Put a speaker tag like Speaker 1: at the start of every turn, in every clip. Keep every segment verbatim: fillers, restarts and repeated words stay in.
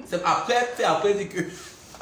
Speaker 1: C'est après, c'est après, dit que...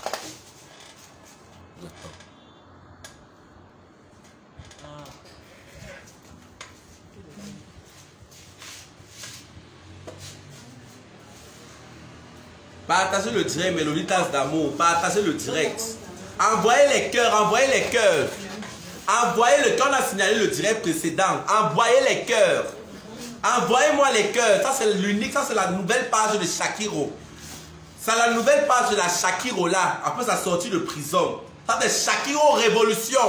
Speaker 1: Partagez le direct, Mélodie Tasse d'amour. Partagez le direct. Envoyez les cœurs, envoyez les cœurs. Envoyez le cœur, on a signalé le direct précédent. Envoyez les cœurs. Envoyez-moi les cœurs. Ça, c'est l'unique, ça, c'est la nouvelle page de Shakiro. C'est la nouvelle page de la Shakiro là, après sa sortie de prison. Ça, c'est Shakiro Révolution.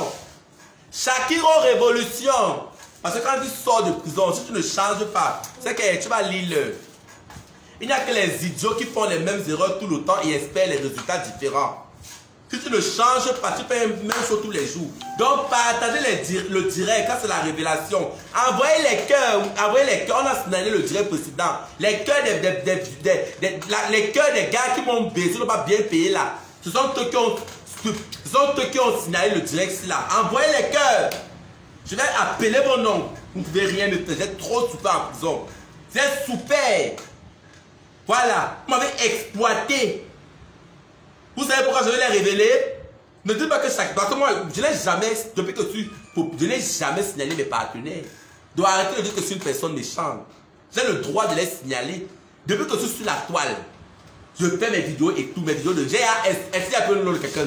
Speaker 1: Shakiro Révolution. Parce que quand tu sors de prison, si tu ne changes pas, c'est que tu vas lire le. Il n'y a que les idiots qui font les mêmes erreurs tout le temps et espèrent les résultats différents. Si tu ne changes pas, tu fais même chose tous les jours. Donc, partagez les, le direct, quand c'est la révélation. Envoyez les cœurs, envoyez les cœurs, on a signalé le direct précédent. Les cœurs des, des, des, des, des, la, les cœurs des gars qui m'ont baisé, n'ont pas bien payé là. Ce sont eux qui ont, ce sont eux qui ont signalé le direct là. Envoyez les cœurs. Je vais appeler mon nom. Vous ne pouvez rien me faire, vous êtes trop super en prison. Vous êtes super. Voilà, vous m'avez exploité. Vous savez pourquoi je vais les révéler? Ne dites pas que chaque... Parce que moi, je n'ai jamais, depuis que tu... Je n'ai jamais signalé mes partenaires. Donc arrêtez de dire que c'est une personne méchante. J'ai le droit de les signaler. Depuis que je suis sur la toile, je fais mes vidéos et tout, mes vidéos de G A S. Est-ce qu'il y a un peu le nom de quelqu'un?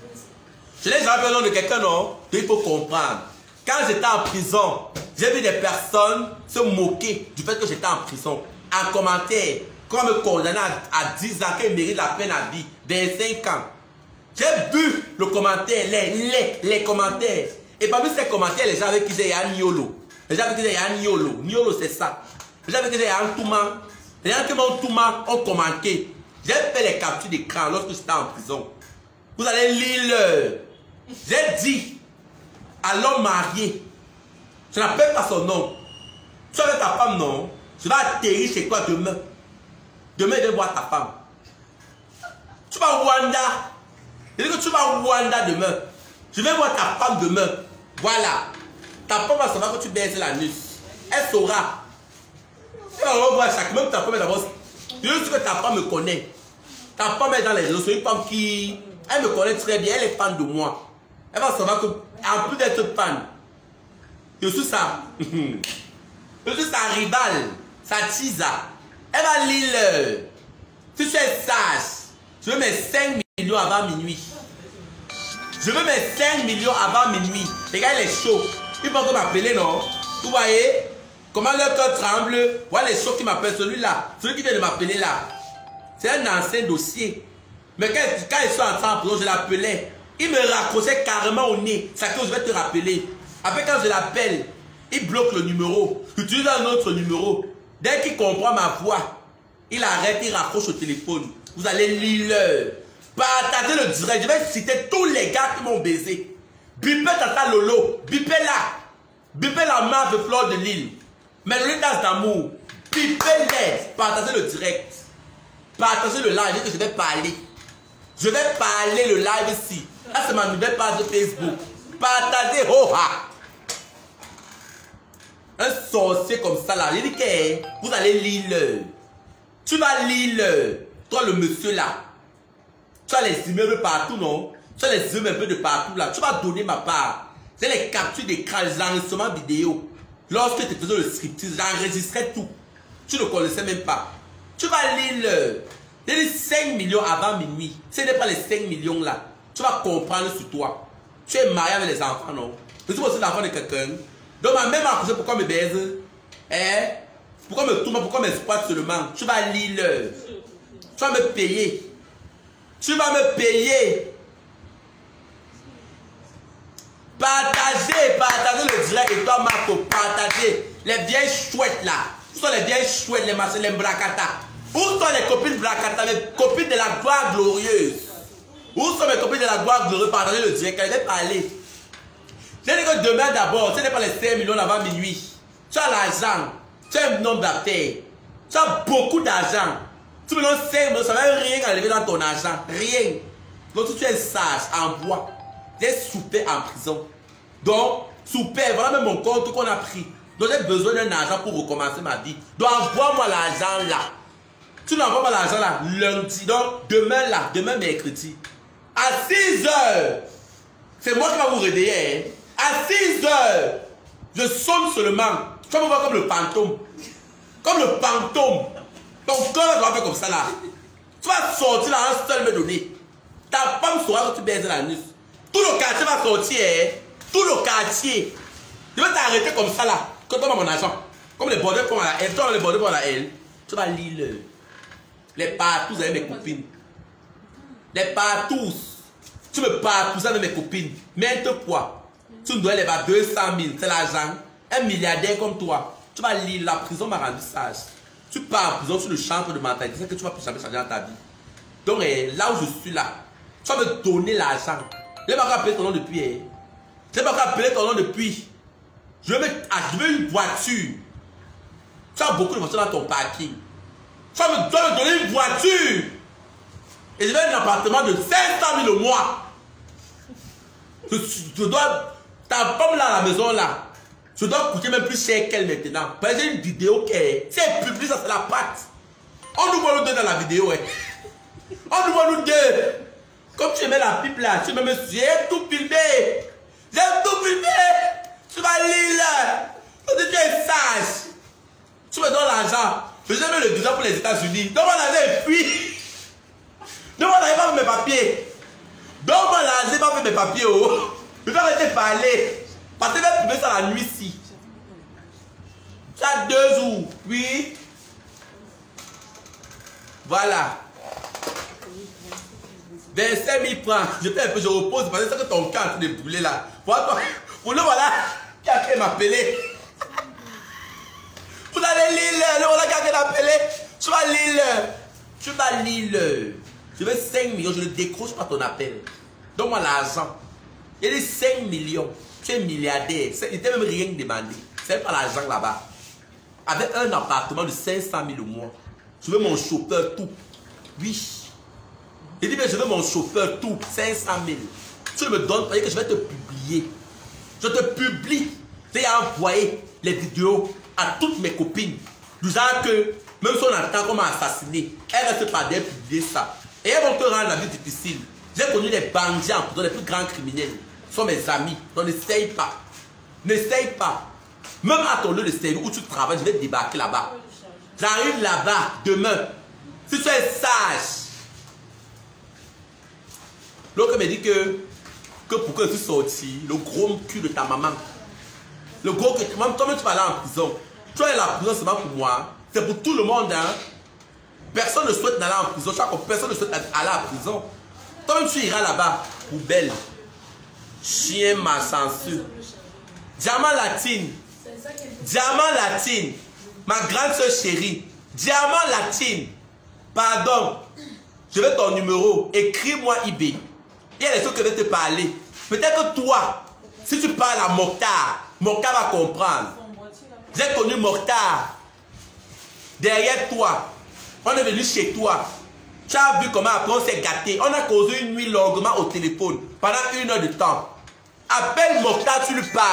Speaker 1: Je n'ai jamais appelé le nom de quelqu'un, non? Il faut comprendre. Quand j'étais en prison, j'ai vu des personnes se moquer du fait que j'étais en prison. En commentaire. Quand on me condamne à dix ans, qu'il mérite la peine à vie, vingt-cinq ans. J'ai vu le commentaire, les, les, les commentaires. Et parmi ces commentaires, les gens avec qui j'ai un Niolo. Les gens avec qui j'ai un Niolo. Niolo, c'est ça. Les gens avec qui j'ai un Touma. Les gens qui m'ont Touma ont commenté. J'ai fait les captures d'écran lorsque j'étais en prison. Vous allez lire le. J'ai dit à l'homme marié, je n'appelle pas son nom. Tu es avec ta femme, non? Je vais atterrir chez toi demain. Demain, je vais voir ta femme. Tu vas au Rwanda. Je dis que tu vas au Rwanda demain. Je vais voir ta femme demain. Voilà. Ta femme va savoir que tu baises la nuit. Elle saura. Elle va voir chaque même ta femme est d'abord. Je dis que ta femme me connaît. Ta femme est dans les réseaux. C'est une femme qui. Elle me connaît très bien. Elle est fan de moi. Elle va savoir que, en plus d'être fan, je suis sa. Je suis sa rivale. Sa tisa. Elle va lire le... Si tu es sage, je veux mes cinq millions avant minuit. Je veux mes cinq millions avant minuit. Regarde les shows. Ils vont m'appeler, non? Vous voyez comment leur cœur tremble? Voilà les shows qui m'appellent celui-là. Celui qui vient de m'appeler là. C'est un ancien dossier. Mais quand, quand ils sont entrés en prison, je l'appelais. Il me raccrochait carrément au nez. C'est que je vais te rappeler. Après, quand je l'appelle, il bloque le numéro. J'utilise un autre numéro. Dès qu'il comprend ma voix, il arrête, il raccroche au téléphone. Vous allez lire le. Partagez le direct. Je vais citer tous les gars qui m'ont baisé. Bipez Tata Lolo. Bipez là. Bipez la marque de Fleur de Lille. Mais le Tasse d'amour. Bipez-les. Partagez le direct. Partagez le live. Je vais parler. Je vais parler le live ici. Là, c'est ma nouvelle page de Facebook. Partagez. Oh ha. Un sorcier comme ça là, il dit que vous allez lire le. Tu vas lire le. Toi le monsieur là. Tu as les immeubles partout, non? Tu as les immeubles un peu de partout là. Tu vas donner ma part. C'est les captures d'écran, les enregistrements vidéo. Lorsque tu faisais le scripting, j'enregistrais tout. Tu ne connaissais même pas. Tu vas lire le. Il dit cinq millions avant minuit. Ce n'est pas les cinq millions là. Tu vas comprendre sur toi. Tu es marié avec les enfants, non? Tu es aussi l'enfant de quelqu'un. Donc, ma même accusé, pourquoi me baise? Eh? Pourquoi me tourne? Pourquoi m'exploite seulement? Tu vas lire le. Tu vas me payer. Tu vas me payer. Partagez, partagez le direct et toi, Marco, partagez. Les vieilles chouettes là. Où sont les vieilles chouettes, les machins, les bracata? Où sont les copines bracata, les copines de la gloire glorieuse? Où sont mes copines de la gloire glorieuse? Partagez le direct, elle va parler. Je dis que demain d'abord, ce n'est pas les cinq millions avant minuit. Tu as l'argent, tu as un nombre d'affaires, tu as beaucoup d'argent. Tu me donnes cinq millions, ça ne va rien enlever dans ton argent. Rien. Donc si tu es sage, en bois, tu es soupé en prison. Donc, soupé, voilà même mon compte qu'on a pris. Donc j'ai besoin d'un argent pour recommencer ma vie. Donc envoie-moi l'argent là. Tu n'envoies pas l'argent là, lundi, donc demain là, demain mercredi. À six heures, c'est moi qui vais vous réveiller. Hein. À six heures, je sonne seulement. Tu vas me voir comme le fantôme. Comme le fantôme. Ton cœur doit faire comme ça là. Tu vas sortir là, un seul me donner. Ta femme saura que tu baises la nuit. Tout le quartier va sortir. Hein. Tout le quartier. Je vais t'arrêter comme ça là. Quand tu as mon argent. Comme les bordels font à la L. Toi, les bordels font à la L. Tu vas lire le. Les partous avec mes copines. Les partous. Tu me partous avec mes copines. Maintes fois. Tu me dois les deux cent mille. C'est l'argent. Un milliardaire comme toi. Tu vas lire. La prison m'a rendu sage. Tu pars en prison sur le champ de mentalité. C'est que tu vas plus jamais changer dans ta vie. Donc là où je suis là. Tu vas me donner l'argent. Je ne vais pas appeler ton nom depuis. Hein. Je ne vais pas appeler ton nom depuis. Je veux, je veux une voiture. Tu as beaucoup de voitures dans ton parking. Tu vas me, me donner une voiture. Et je veux un appartement de cinq cent mille au mois. Je, je dois... Ta femme là à la maison là. Je dois coûter même plus cher qu'elle maintenant. Parce que j'ai une vidéo qui est... Si elle publie ça, c'est la patte. On nous voit nous deux dans la vidéo. Hein. On nous voit nous deux. Comme tu mets la pipe là, tu me dis, j'ai tout filmé. J'ai tout filmé. Tu vas lire là. Tu es sage. Tu me donnes l'argent. Je vais mettre le visa pour les États-Unis. Donne-moi l'argent et puis. Donne-moi l'argent pour mes papiers. Donne-moi l'argent pour mes papiers. Oh. Je vais arrêter de parler. Parce que je vais filmer ça la nuit ici. Tu as deux jours. Oui. Voilà. vingt-cinq mille francs. Je fais un peu, je repose. Parce que c'est que ton camp est brûlé là. Voilà. Pour le voilà. Qui a fait m'appeler. Vous allez lire. Le voilà qui a fait m'appeler. Tu vas lire. Tu vas lire. Je veux cinq millions. Je ne décroche pas ton appel. Donne-moi l'argent. Il y a des cinq millions. Tu es milliardaire. Il n'était même rien demandé. C'est pas l'argent là-bas. Avec un appartement de cinq cent mille au mois. Je veux mon chauffeur tout. Oui. Il dit, mais je veux mon chauffeur tout. cinq cent mille. Tu me donnes, parce que je vais te publier. Je te publie. J'ai envoyé les vidéos à toutes mes copines. Du genre que, même si on entend qu'on m'a assassiné, elles restent pas d'aller publier ça. Et elles vont te rendre la vie difficile. J'ai connu les bandits en prison, les plus grands criminels. Ce sont mes amis. Donc n'essaye pas. N'essaye pas. Même à ton lieu de service où tu travailles, je vais débarquer là-bas. J'arrive là-bas demain. Si tu es sage. L'autre me dit que, que pourquoi je suis sorti, le gros cul de ta maman. Le gros cul, même toi tu vas aller en prison. Tu vas aller à la prison seulement pour moi. C'est pour tout le monde. Hein. Personne ne souhaite aller en prison. Personne ne souhaite aller à la prison. Toi-même tu iras là-bas. Poubelle. Chien malchanceux. Diamant latine. Diamant latine. Ma grande soeur chérie. Diamant latine. Pardon. Je veux ton numéro. Écris-moi I B. Il y a des choses que je vais te parler. Peut-être que toi, si tu parles à Mokhtar, Mokhtar va comprendre. J'ai connu Mokhtar. Derrière toi. On est venu chez toi. Tu as vu comment après on s'est gâté. On a causé une nuit longuement au téléphone. Pendant une heure de temps. Appelle Mokhtar, tu lui parles.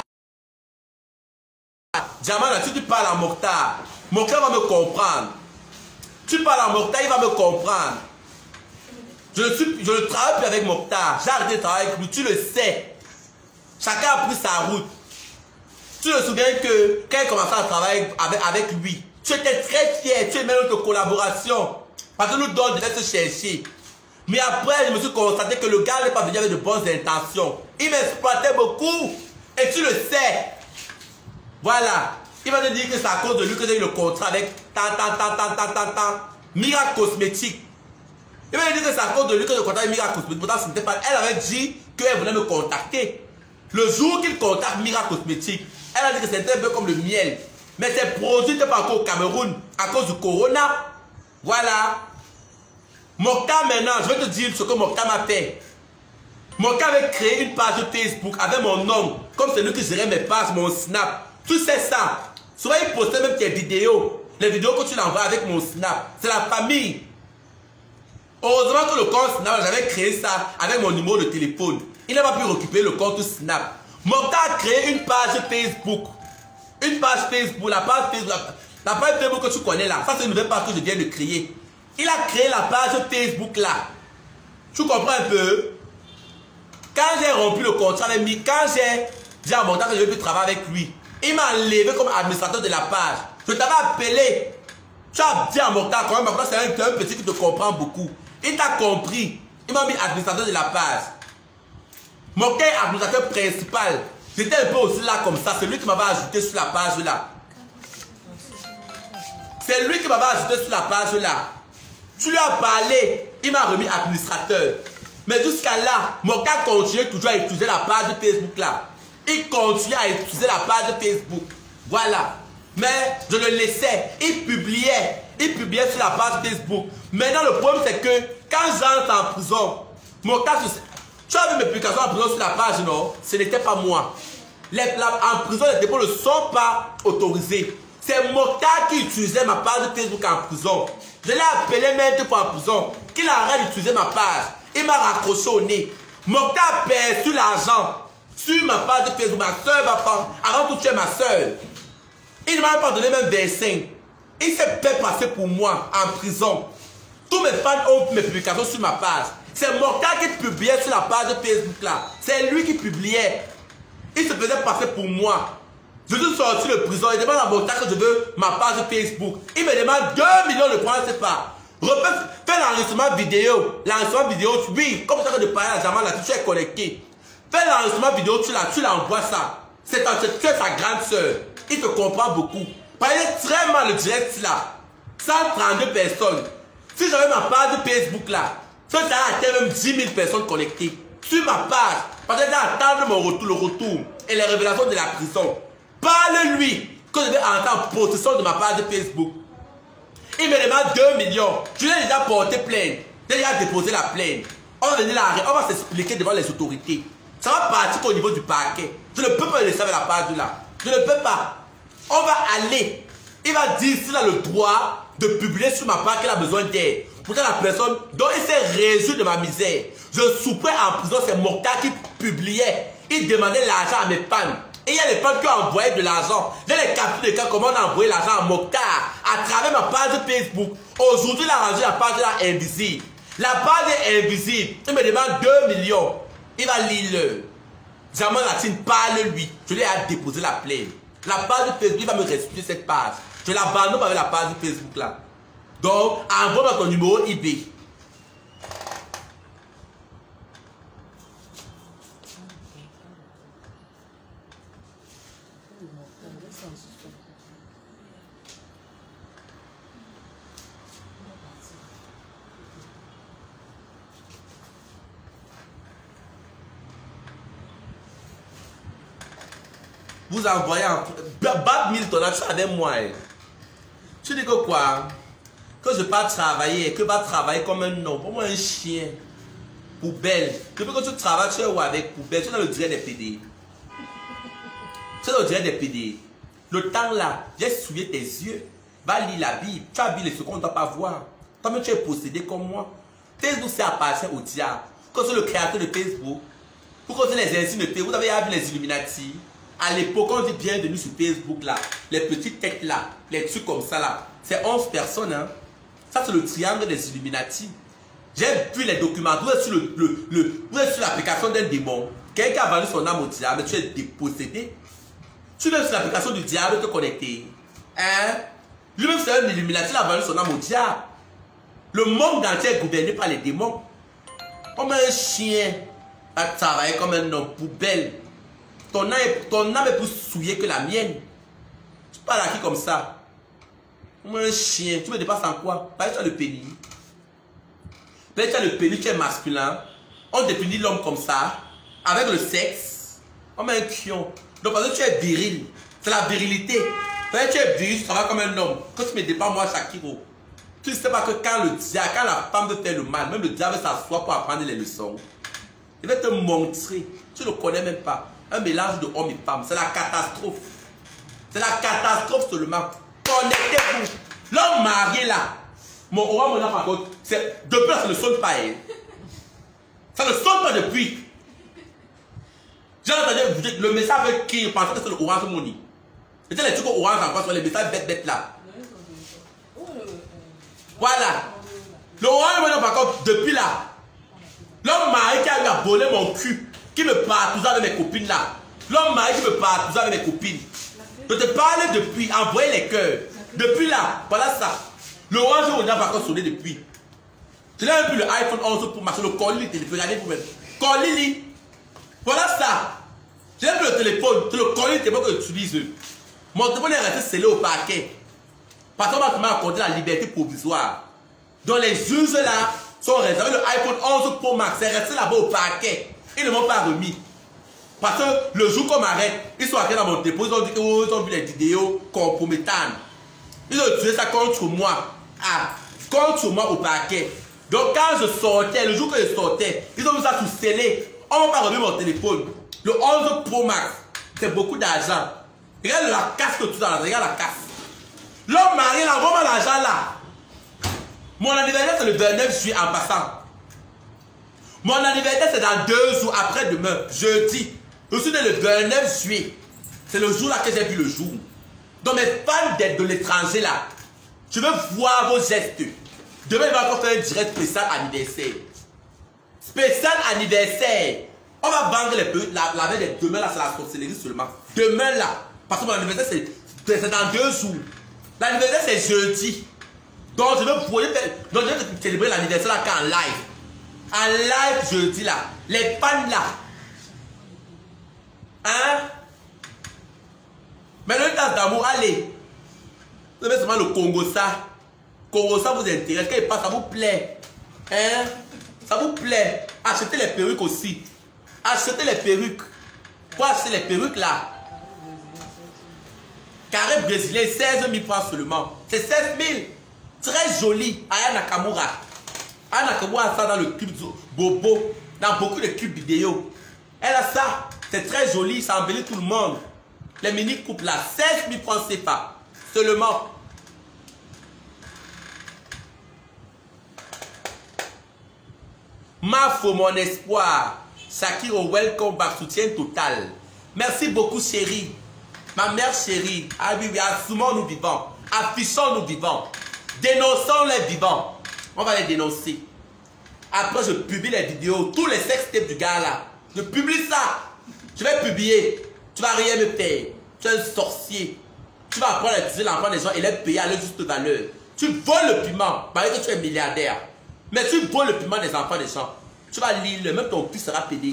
Speaker 1: Diamant, si tu parles à Mokhtar, Mokhtar va me comprendre. Tu parles à Mokhtar, il va me comprendre. Je ne, suis, je ne travaille plus avec Mokhtar. J'ai arrêté de travailler avec lui. Tu le sais. Chacun a pris sa route. Tu te souviens que quand il commençait à travailler avec, avec lui, tu étais très fier. Tu aimais notre collaboration. Parce que nous donne de se chercher. Mais après, je me suis constaté que le gars n'est pas venu avec de bonnes intentions. Il m'exploitait beaucoup. Et tu le sais. Voilà. Il va te dire que c'est à cause de lui que j'ai eu le contrat avec tant, tant, tant, tant, tant, tant, tant. Miracle Cosmétique. Il va te dire que c'est à cause de lui que j'ai le contrat avec Miracle Cosmétique. Pourtant, ce n'était pas. Elle avait dit qu'elle voulait me contacter. Le jour qu'il contacte Miracle Cosmétique, elle a dit que c'était un peu comme le miel. Mais ces produits n'étaient pas encore au Cameroun à cause du corona. Voilà. Mokhtar maintenant, je vais te dire ce que Mokhtar m'a fait. Mokhtar avait créé une page Facebook avec mon nom. Comme c'est lui qui gérait mes pages, mon Snap. Tu sais ça. Souvent il postait même tes vidéos. Les vidéos que tu l'envoies avec mon Snap. C'est la famille. Heureusement que le compte Snap, j'avais créé ça avec mon numéro de téléphone. Il n'a pas pu récupérer le compte Snap. Mokhtar a créé une page Facebook. Une page Facebook. La page Facebook, la, la page Facebook que tu connais là. Ça c'est une nouvelle page que je viens de créer. Il a créé la page Facebook là. Tu comprends un peu? Quand j'ai rompu le contrat avec lui, quand j'ai dit à mon temps que je ne veux plus travailler avec lui, il m'a enlevé comme administrateur de la page. Je t'avais appelé. Tu as dit à mon temps, quand même, c'est un, un petit qui te comprend beaucoup. Il t'a compris. Il m'a mis administrateur de la page. Mon est administrateur principal. J'étais un peu aussi là comme ça. C'est lui qui m'avait ajouté sur la page là. C'est lui qui m'avait ajouté sur la page là. Tu lui as parlé. Il m'a remis administrateur. Mais jusqu'à là, mon gars continue toujours à utiliser la page de Facebook là. Il continue à utiliser la page de Facebook. Voilà. Mais je le laissais. Il publiait. Il publiait sur la page Facebook. Maintenant, le problème, c'est que quand j'entre en prison, mon cas, tu as vu mes publications en prison sur la page, non? Ce n'était pas moi. Les, la, en prison, les dépôts ne sont pas autorisés. C'est Mokhtar qui utilisait ma page de Facebook en prison. Je l'ai appelé maintes fois en prison. Qu'il arrête d'utiliser ma page. Il m'a raccroché au nez. Mokhtar a perçu l'argent sur ma page de Facebook. Ma soeur va prendre. Avant tout, tu es ma soeur. Il ne m'a pas donné même vingt-cinq. Il s'est fait passer pour moi en prison. Tous mes fans ont mes publications sur ma page. C'est Mokhtar qui publiait sur la page de Facebook là. C'est lui qui publiait. Il se faisait passer pour moi. Je suis sorti de prison. Il demande à Mokhtar que je veux ma page de Facebook. Il me demande deux millions de points, je ne sais pas. Fais l'enregistrement vidéo. L'enregistrement vidéo, oui, comme ça que de parler à Jamal là, tu es connecté. Fais l'enregistrement vidéo, tu l'envoies ça. C'est sa grande soeur. Il te comprend beaucoup. Parlez très mal le direct là. cent trente-deux personnes. Si j'avais ma page de Facebook là, ça a atteint même dix mille personnes connectées. Sur ma page. Parce que j'attends mon retour, le retour. Et les révélations de la prison. Parle-lui que je vais entrer en possession de ma page de Facebook. Il me demande deux millions. Je l'ai déjà porté plainte. J'ai déjà déposé la plainte. On va venir là, on va s'expliquer devant les autorités. Ça va partir au niveau du parquet. Je ne peux pas laisser avec la page là. Je ne peux pas. On va aller. Il va dire s'il a le droit de publier sur ma page qu'il a besoin d'aide. Pourtant la personne dont il s'est réjoui de ma misère. Je souffrais en prison, c'est Mokhtar qui publiait. Il demandait l'argent à mes fans. Et il y a les fans qui ont envoyé de l'argent. J'ai les captures de cas comment on a envoyé l'argent à Mokhtar à travers ma page de Facebook. Aujourd'hui, il a rendu la page là invisible. La page est invisible. Il me demande deux millions. Il va lire le. Jamal Latine, parle-lui. Je lui ai déposé la plainte. La page de Facebook, il va me restituer cette page. Je l'abandonne avec la page de Facebook là. Donc, envoie-moi ton numéro I B. Vous envoyez en... Bad Milton, tu es avec moi. Hein. Tu dis que quoi? Que je ne vais pas travailler, que je vais travailler comme un homme, comme un chien. Poubelle. Depuis que tu travailles, tu es où avec poubelle? Tu es dans le direct des P D. Tu es dans le direct des P D. Le temps là, j'ai souillé tes yeux. Va lire la Bible. Tu as vu les secondes, on ne doit pas voir. Toi-même, tu es possédé comme moi. Facebook, c'est appartient au diable. Quand c'est le créateur de Facebook, pour causer les insignes de Facebook, vous avez vu les Illuminati. À l'époque, on dit bienvenue sur Facebook là, les petites têtes là, les trucs comme ça là, c'est onze personnes. Hein. Ça, c'est le triangle des Illuminati. J'ai vu les documents. Vous êtes sur le, le, le, vous êtes sur l'application d'un démon. Quelqu'un a vendu son âme au diable, mais tu es dépossédé. Tu es sur l'application du diable, te connecter. Hein? Lui-même, c'est un Illuminati, il a vendu son âme au diable. Le monde entier est gouverné par les démons. Comme un chien à travailler comme un homme poubelle. Ton âme, est, ton âme est plus souillée que la mienne. Tu parles à qui comme ça? Comme un chien. Tu me dépasses en quoi? Parce que tu as le pénis. Parce que tu as le pénis, tu es masculin. On définit l'homme comme ça. Avec le sexe. Comme un kion. Donc parce que tu es viril. C'est la virilité. Parce que tu es viril, tu travailles comme un homme. Quand tu me dépasses, moi, Shakiro. Tu ne sais pas que quand le diable, quand la femme veut faire le mal, même le diable s'assoit pour apprendre les leçons. Il va te montrer. Tu ne le connais même pas. Un mélange de hommes et femmes. C'est la catastrophe. C'est la catastrophe seulement. Connectez-vous. L'homme marié là. Mon roi, mon enfant, par contre, depuis là, ça ne sonne pas. Hein. Ça ne sonne pas depuis. J'ai entendu le message avec qui je pensais que c'est le Orange Money. C'était les trucs Orange encore sur les messages bêtes bêtes là. Voilà. Le roi de par contre, depuis là, l'homme marié qui a eu à voler mon cul, qui me partout avec mes copines là. L'homme marié qui me partout avec mes copines. Je te parle depuis, envoyez les cœurs. Depuis là, voilà ça. Le roi de par contre sonné depuis. Je n'ai même plus le iPhone onze pour marcher, le colis, le téléphone, regardez vous-même. Colis, voilà ça. Je n'ai plus le téléphone, c'est le colis, le téléphone que j'utilise. Mon téléphone est resté scellé au parquet. Parce qu'on m'a accordé la liberté provisoire. Donc les juges là sont réservés. Le iPhone onze Pro Max, c'est resté là-bas au parquet. Ils ne m'ont pas remis. Parce que le jour qu'on m'arrête, ils sont arrivés dans mon dépôt, ils ont dit qu'ils ont vu les vidéos compromettantes. Ils ont tué ça contre moi. Ah, contre moi au parquet. Donc quand je sortais, le jour que je sortais, ils ont mis ça tout scellé. On m'a pas remis mon téléphone. Le onze Pro Max, c'est beaucoup d'argent. Regarde la casse que tout ça, regarde la casse. L'homme marié, il envoie l'argent là. Mon anniversaire, c'est le vingt-neuf juillet en passant. Mon anniversaire, c'est dans deux jours après demain, jeudi. Je suis né le vingt-neuf juillet. C'est le jour là que j'ai vu le jour. Donc mes fans d'être de l'étranger là, je veux voir vos gestes. Demain, il va encore faire un direct spécial anniversaire. Spécial anniversaire. On va vendre les peu, la, la veille de demain là, c'est la sorcellerie seulement. Demain là. Parce que mon anniversaire, c'est dans deux jours. L'anniversaire, c'est jeudi. Donc, je veux pouvoir donc, je vais célébrer l'anniversaire là en live. En live jeudi là. Les fans là. Hein? Mais le tas d'amour, allez. Vous savez seulement le Congo ça. Congo ça vous intéresse. Quand il passe, ça vous plaît. Hein? Ça vous plaît. Achetez les perruques aussi. Achetez les perruques. Pour acheter les perruques là. Carré brésilien, seize mille francs seulement. C'est seize mille. Très joli. Aya Nakamura. Aya Nakamura a ça dans le clip Bobo. Dans beaucoup de clips vidéo. Elle a ça. C'est très joli. Ça embellit tout le monde. Les mini coupes là. seize mille francs C F A. Seulement. Mafo, mon espoir. Shakiro, welcome back. Soutien total. Merci beaucoup, chérie. Ma mère chérie. Ah oui, oui, assumons nous vivants. Affichons nous vivants. Dénonçons les vivants. On va les dénoncer. Après, je publie les vidéos. Tous les sextapes du gars là. Je publie ça. Je vais publier. Tu vas rien me faire. Tu es un sorcier. Tu vas apprendre à utiliser l'enfant des gens et les payer à leur juste valeur. Tu voles le piment. Malgré que tu es milliardaire. Mais tu voles le piment des enfants des gens. Tu vas lire le même ton fils sera pédé.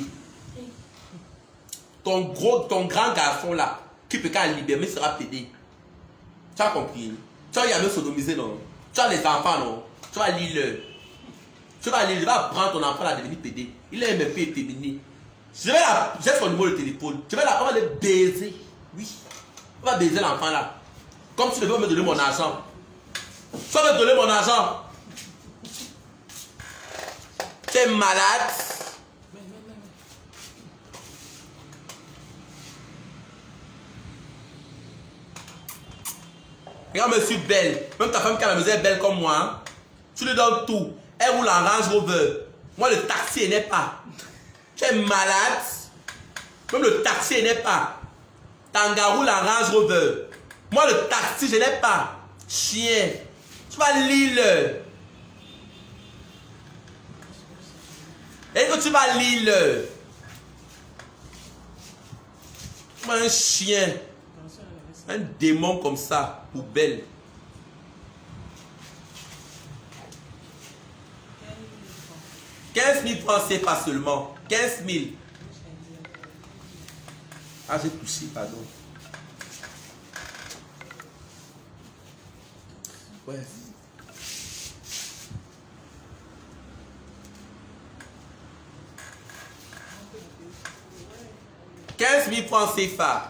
Speaker 1: Ton gros, ton grand garçon là, qui peut qu'à libérer, mais sera pédé. Tu as compris? Tu vas y aller sodomiser, non? Tu as les enfants, non? Tu vas lire le. Tu vas lire, je vais prendre ton enfant à devenir pédé. Il est même peu féminin. Je vais la. J'ai son numéro de téléphone. Je vais la. On va le baiser. Oui. On va baiser l'enfant là. Comme tu devais me donner mon argent. Tu vas me donner mon argent. Tu es malade. Regarde, je suis belle. Même ta femme qui a la maison est belle comme moi. Hein? Tu lui donnes tout. Elle roule en Range Rover. Moi, le taxi n'est pas. Tu es malade. Même le taxi n'est pas. Tanga roule en Range Rover. Moi, le taxi, je n'ai pas. Chien. Tu vas lire. Et que tu vas lire. Un chien. Un démon comme ça, poubelle. quinze mille francs, c'est pas seulement. quinze mille. Ah, j'ai touché, pardon. Ouais. quinze mille francs C F A.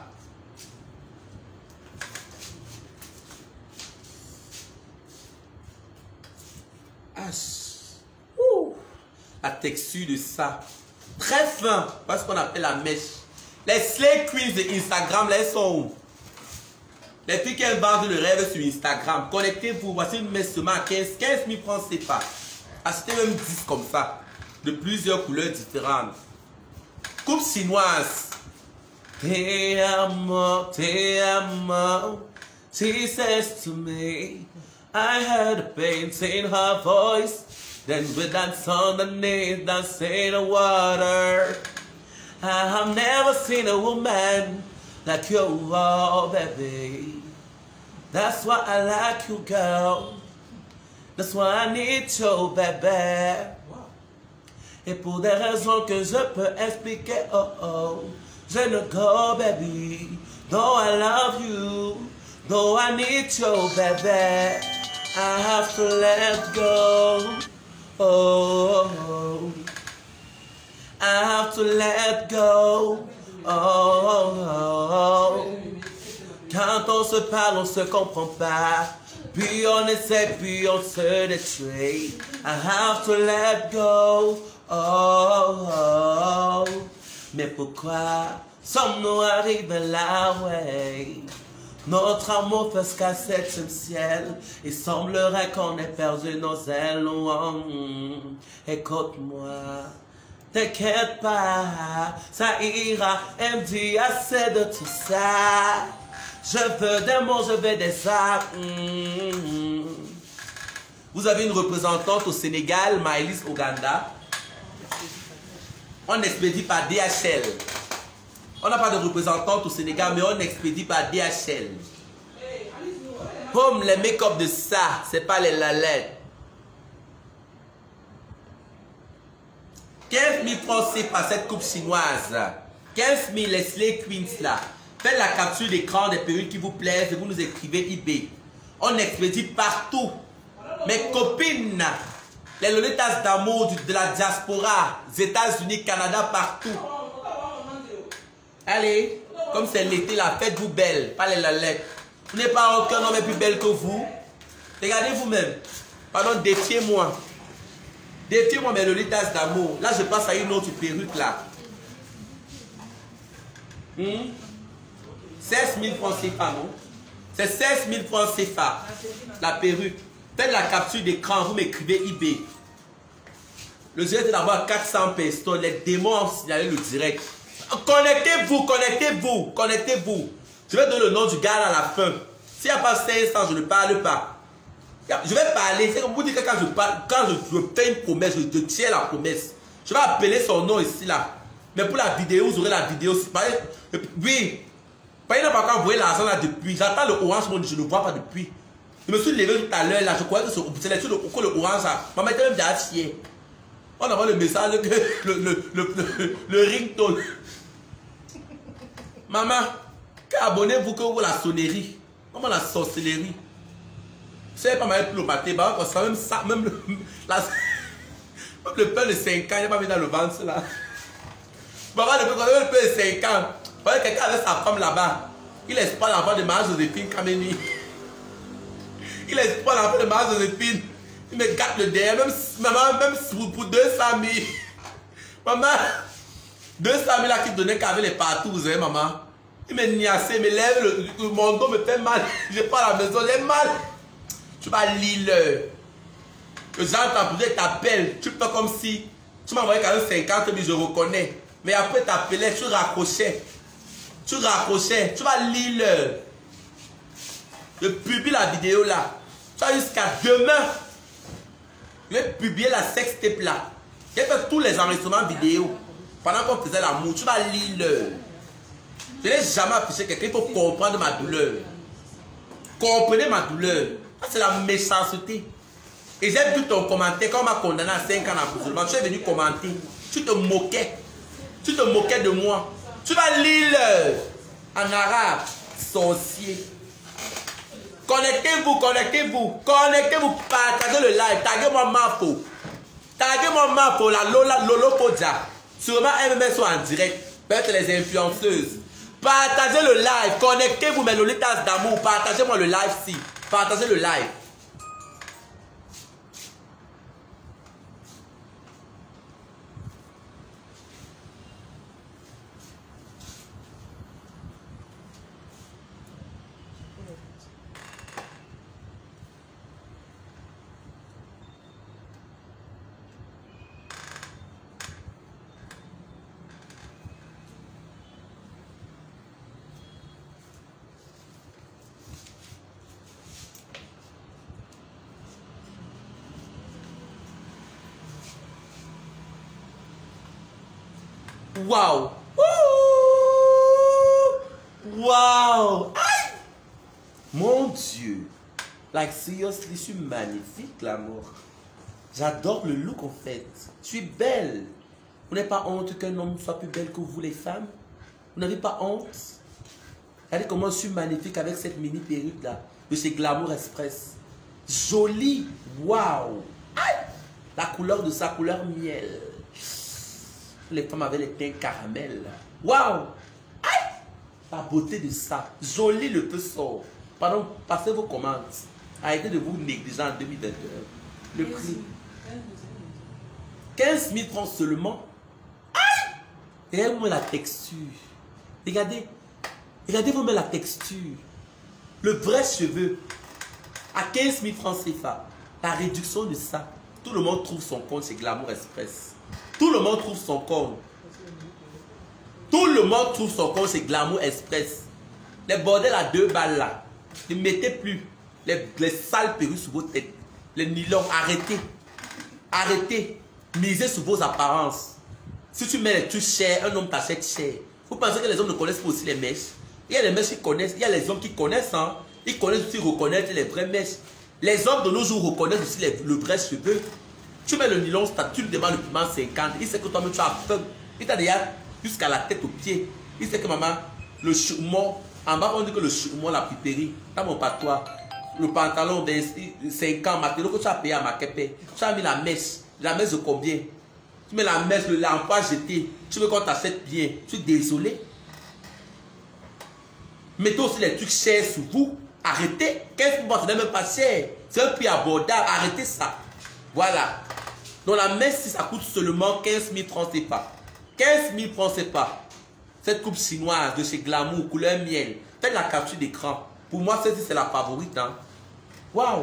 Speaker 1: Ouh. La texture de ça. Très fin. Parce qu'on appelle la mèche. Les slay queens de Instagram, là, elles sont où? Les filles qui vendent le rêve sur Instagram. Connectez-vous. Voici une mèche seulement à quinze mille francs C F A. Achetez même dix comme ça. De plusieurs couleurs différentes. Coupe chinoise. Te amo, te amo. She says to me, I heard a pain in her voice. Then we dance underneath, dancing in the water. I have never seen a woman like you, oh baby. That's why I like you, girl. That's why I need you, baby. Et pour des raisons que je peux expliquer, oh oh, je ne go, baby. Though I love you, though I need you, baby, I have to let go. Oh, oh. I have to let go. Oh, oh, oh. Quand on se parle, on se comprend pas. Puis on essaie, puis on se détruit. I have to let go. Oh, oh. Mais pourquoi sommes-nous arrivés là, ouais? Notre amour fait qu'à septième ciel. Il semblerait qu'on ait perdu nos ailes. Oh, mm. Écoute-moi, t'inquiète pas, ça ira. Elle me dit assez de tout ça. Je veux des mots, je veux des actes. Mm. Vous avez une représentante au Sénégal, Maëlys Oganda. On expédie par D H L. On n'a pas de représentante au Sénégal, mais on expédie par D H L. Comme les make-up de ça, c'est pas les lalettes. quinze mille francs c'est par cette coupe chinoise. quinze mille les Slay Queens là. Faites la capture d'écran des perruques qui vous plaisent et vous nous écrivez eBay. On expédie partout. Mes copines, les Lolitas d'amour de la diaspora, États-Unis, Canada, partout. Allez, comme c'est l'été, la faites-vous belle, pas les lalettes. Vous n'avez pas aucun homme plus belle que vous. Regardez vous-même. Pardon, défiez-moi. Défiez-moi mes Lolitas d'amour. Là, je passe à une autre perruque là. Hmm? seize mille francs C F A, non? C'est seize mille francs C F A. La perruque. Faites la capture d'écran, vous m'écrivez eBay. Le direct est d'avoir quatre cents personnes. Les démons ont signalé le direct. Connectez-vous, connectez-vous, connectez-vous. Je vais donner le nom du gars à la fin. S'il n'y a pas cinq cents, je ne parle pas. Je vais parler. C'est comme vous dites que quand je parle, quand je, je fais une promesse, je, je tiens la promesse. Je vais appeler son nom ici là. Mais pour la vidéo, vous aurez la vidéo. Oui. Il n'a pas encore envoyé l'argent là depuis. J'attends le orange, je ne le vois pas depuis. Je me suis levé tout à l'heure là, je croyais que c'est les trucs de le orange là. Maman était même déjà fière. On envoie le message, que le, le, le, le, le ringtone. Maman, abonnez-vous que vous la sonnerie. Comment la sorcellerie? Vous savez pas mal plus le matin, bah, même ça, même le, la, même le pain de cinq ans, il n'est pas mis dans le ventre là. Maman, le pain de cinq ans. Quelqu'un avec sa femme là-bas. Il espère l'enfant de Marie-Joséphine Kameni. Il espère l'enfant de Marie-Joséphine. Il me gâte le derrière. Même, maman, même pour deux cent mille. Maman, deux cent mille là qui donnait qu'avec les partout, vous savez, maman. Il me niassé, me lève, le, le, mon dos me fait mal. Je pars à la maison, j'ai mal. Tu vas lire. Que j'entends, tu t'appelles. Tu fais comme si tu m'envoyais quand même cinquante mille, je reconnais. Mais après, t'appelais, tu raccrochais. Tu raccrochais, tu vas lire. Je publie la vidéo là. Tu as jusqu'à demain. Je vais publier la sextape là. J'ai fait tous les enregistrements vidéo. Pendant qu'on faisait l'amour, tu vas lire. Je n'ai jamais affiché quelqu'un. Il faut comprendre ma douleur. Comprenez ma douleur. C'est la méchanceté. Et j'ai vu ton commentaire quand on m'a condamné à cinq ans d'emprisonnement. Tu es venu commenter. Tu te moquais. Tu te moquais de moi. Tu vas lire en arabe, sorcier. Connectez-vous, connectez-vous, connectez-vous, partagez le live, taguez-moi Mafo. Taguez-moi Mafo, la Lola Lolo Podja. Sûrement M M S soit en direct, peut-être les influenceuses. Partagez le live, connectez-vous mes Lolitas d'amour, partagez-moi le live si. Partagez le live. Waouh! Waouh! Mon Dieu! Like, seriously, je suis magnifique, l'amour. J'adore le look, en fait. Je suis belle. Vous n'avez pas honte qu'un homme soit plus belle que vous, les femmes? Vous n'avez pas honte? Regardez comment je suis magnifique avec cette mini perruque-là, de chez Glamour Express. Jolie! Waouh! La couleur de sa couleur miel. Les femmes avaient les teints caramel. Waouh! La beauté de ça. Joli le peu sort. Pardon, passez vos commandes. Arrêtez de vous négliger en deux mille vingt et un. Le prix. quinze mille francs seulement. Regardez-moi la texture. Regardez. Regardez-vous la texture. Le vrai cheveu. À quinze mille francs C F A. La réduction de ça. Tout le monde trouve son compte chez Glamour Express. Tout le monde trouve son compte. Tout le monde trouve son compte chez Glamour Express. Les bordels à deux balles là. Ne mettez plus les, les sales perruques sur vos têtes. Les nylons, arrêtez. Arrêtez. Misez sur vos apparences. Si tu mets les trucs chers, un homme t'achète cher. Vous pensez que les hommes ne connaissent pas aussi les mèches? Il y a les mèches qui connaissent, il y a les hommes qui connaissent, hein. Ils connaissent aussi reconnaître les vraies mèches. Les hommes de nos jours reconnaissent aussi les, le vrai cheveu. Tu mets le nylon, tu le demandes le piment cinquante. Il sait que toi-même tu as faim. Il t'a déjà jusqu'à la tête aux pieds. Il sait que maman, le chaumont, en bas on dit que le chaumont l'a préparé. Dans mon patois, le pantalon de cinquante, maintenant que tu as payé à ma kepe, tu as mis la mèche. La mèche de combien? Tu mets la mèche, l'emploi jeté. Tu veux qu'on t'achète bien. Tu es désolé. Mettez aussi les trucs chers sur vous. Arrêtez. quinze mille francs, ce n'est même pas cher. C'est un prix abordable. Arrêtez ça. Voilà. Donc la mèche, si ça coûte seulement quinze mille francs, c'est pas. quinze mille francs, c'est pas. Cette coupe chinoise de chez Glamour, couleur miel. Faites la capture d'écran. Pour moi, celle-ci, c'est la favorite. Hein. Waouh.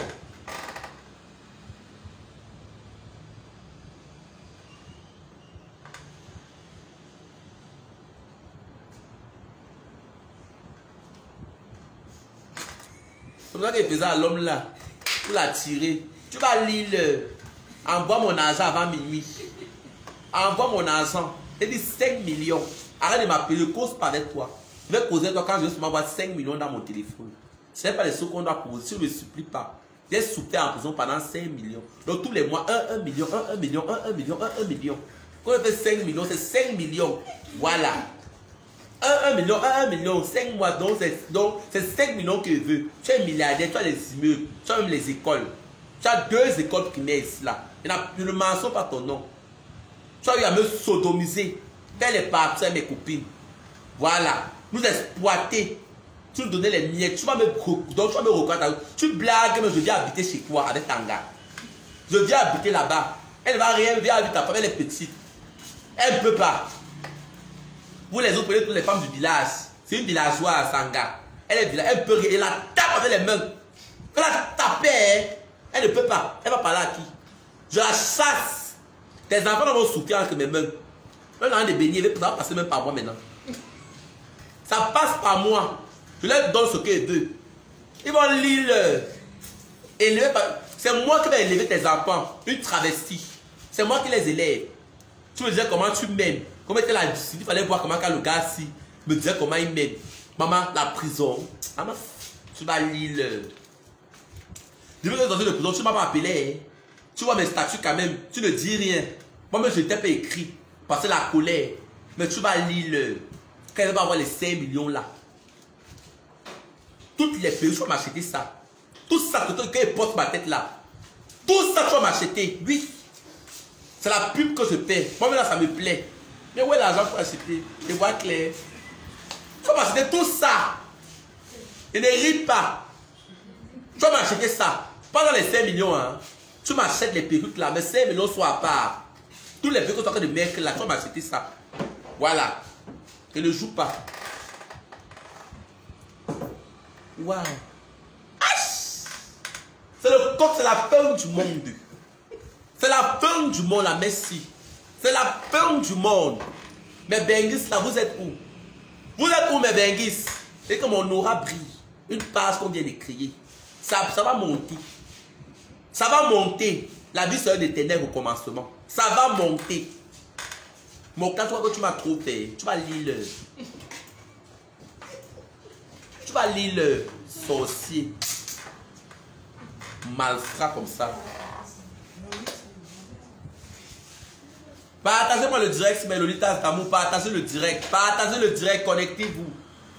Speaker 1: C'est pour ça qu'il faisait à l'homme là, pour l'attirer. Tu vas lire le... Envoie mon argent avant minuit. Envoie mon argent. Il dit cinq millions. Arrête de m'appeler, cause pas avec toi. Je vais causer toi quand je vais m'avoir cinq millions dans mon téléphone. Ce n'est pas les sous qu'on doit poser. Si je ne me supplie pas. J'ai souffert en prison pendant cinq millions. Donc tous les mois, un, un million, un, un million, un, un million, un, un million. Quand on fait cinq millions, c'est cinq millions. Voilà. un, un million, un, un million, cinq mois, donc c'est cinq millions que je veux. Tu es milliardaire, tu as les immeubles, tu as même les écoles. Tu as deux écoles primaires ici là. Je ne mentionne pas ton nom. Tu as eu à me sodomiser, faire les parties à mes copines. Voilà. Nous exploiter. Tu nous donnais les miettes. Tu vas me, donc tu vas me reconnaître. Tu blagues, mais je viens habiter chez toi avec Tanga. Je viens habiter là-bas. Elle ne va rien, elle vient habiter ta femme, elle est petite. Elle ne peut pas. Vous les autres, prenez toutes les femmes du village. C'est une villageoise, Sanga. Elle est village, elle peut rien. Elle la tape avec les mains. Elle la tape, elle ne peut pas. Elle va parler à qui? Je la chasse. Tes enfants vont souffrir avec mes mains. Elle a des beignets, elle va passer même par moi maintenant. Ça passe par moi. Je leur donne ce qu'ils veulent. Ils vont lire. Élever par... C'est moi qui vais élever tes enfants. Une travestie. C'est moi qui les élève. Tu me disais comment tu m'aimes. Comment était la discipline. Il fallait voir comment quand le gars si me disait comment il m'aime. Maman, la prison. Maman, tu vas lire. Je veux que dans une prison, tu ne m'as pas appelé. Tu vois mes statuts quand même. Tu ne dis rien. Moi-même, je ne t'ai pas écrit. Parce que la colère. Mais tu vas lire. Quand elle va avoir les cinq millions là. Toutes les pays, tu vas m'acheter ça. Tout ça que tu portes ma tête là. Tout ça, tu vas m'acheter. Oui. C'est la pub que je fais. Moi, là, ça me plaît. Mais où est l'argent pour acheter? Je vois clair. Tu vas m'acheter tout ça. Et ne ris pas. Tu vas m'acheter ça. Pas dans les cinq millions. Hein. Tu m'achètes les perruques là. Mais cinq millions sont à part. Tous les perruques sont en train de mettre là. Tu vas m'acheter ça. Voilà. Et ne joue pas. Waouh. C'est le coq, c'est la fin du monde. C'est la fin du monde, la merci. C'est la fin du monde. Mais Bengis, là, vous êtes où? Vous êtes où, mes Bengis? Et que mon aura brille. Une page qu'on vient de créer. Ça, ça va monter. Ça va monter. La vie sera des ténèbres au commencement. Ça va monter. Mon cas, tu vois que tu m'as trop fait. Tu vas lire le. Tu vas lire le sorcier. Malfrat comme ça. Partagez-moi le direct, mais Lolitas d'amour. Partagez le direct. Partagez le direct. Connectez-vous.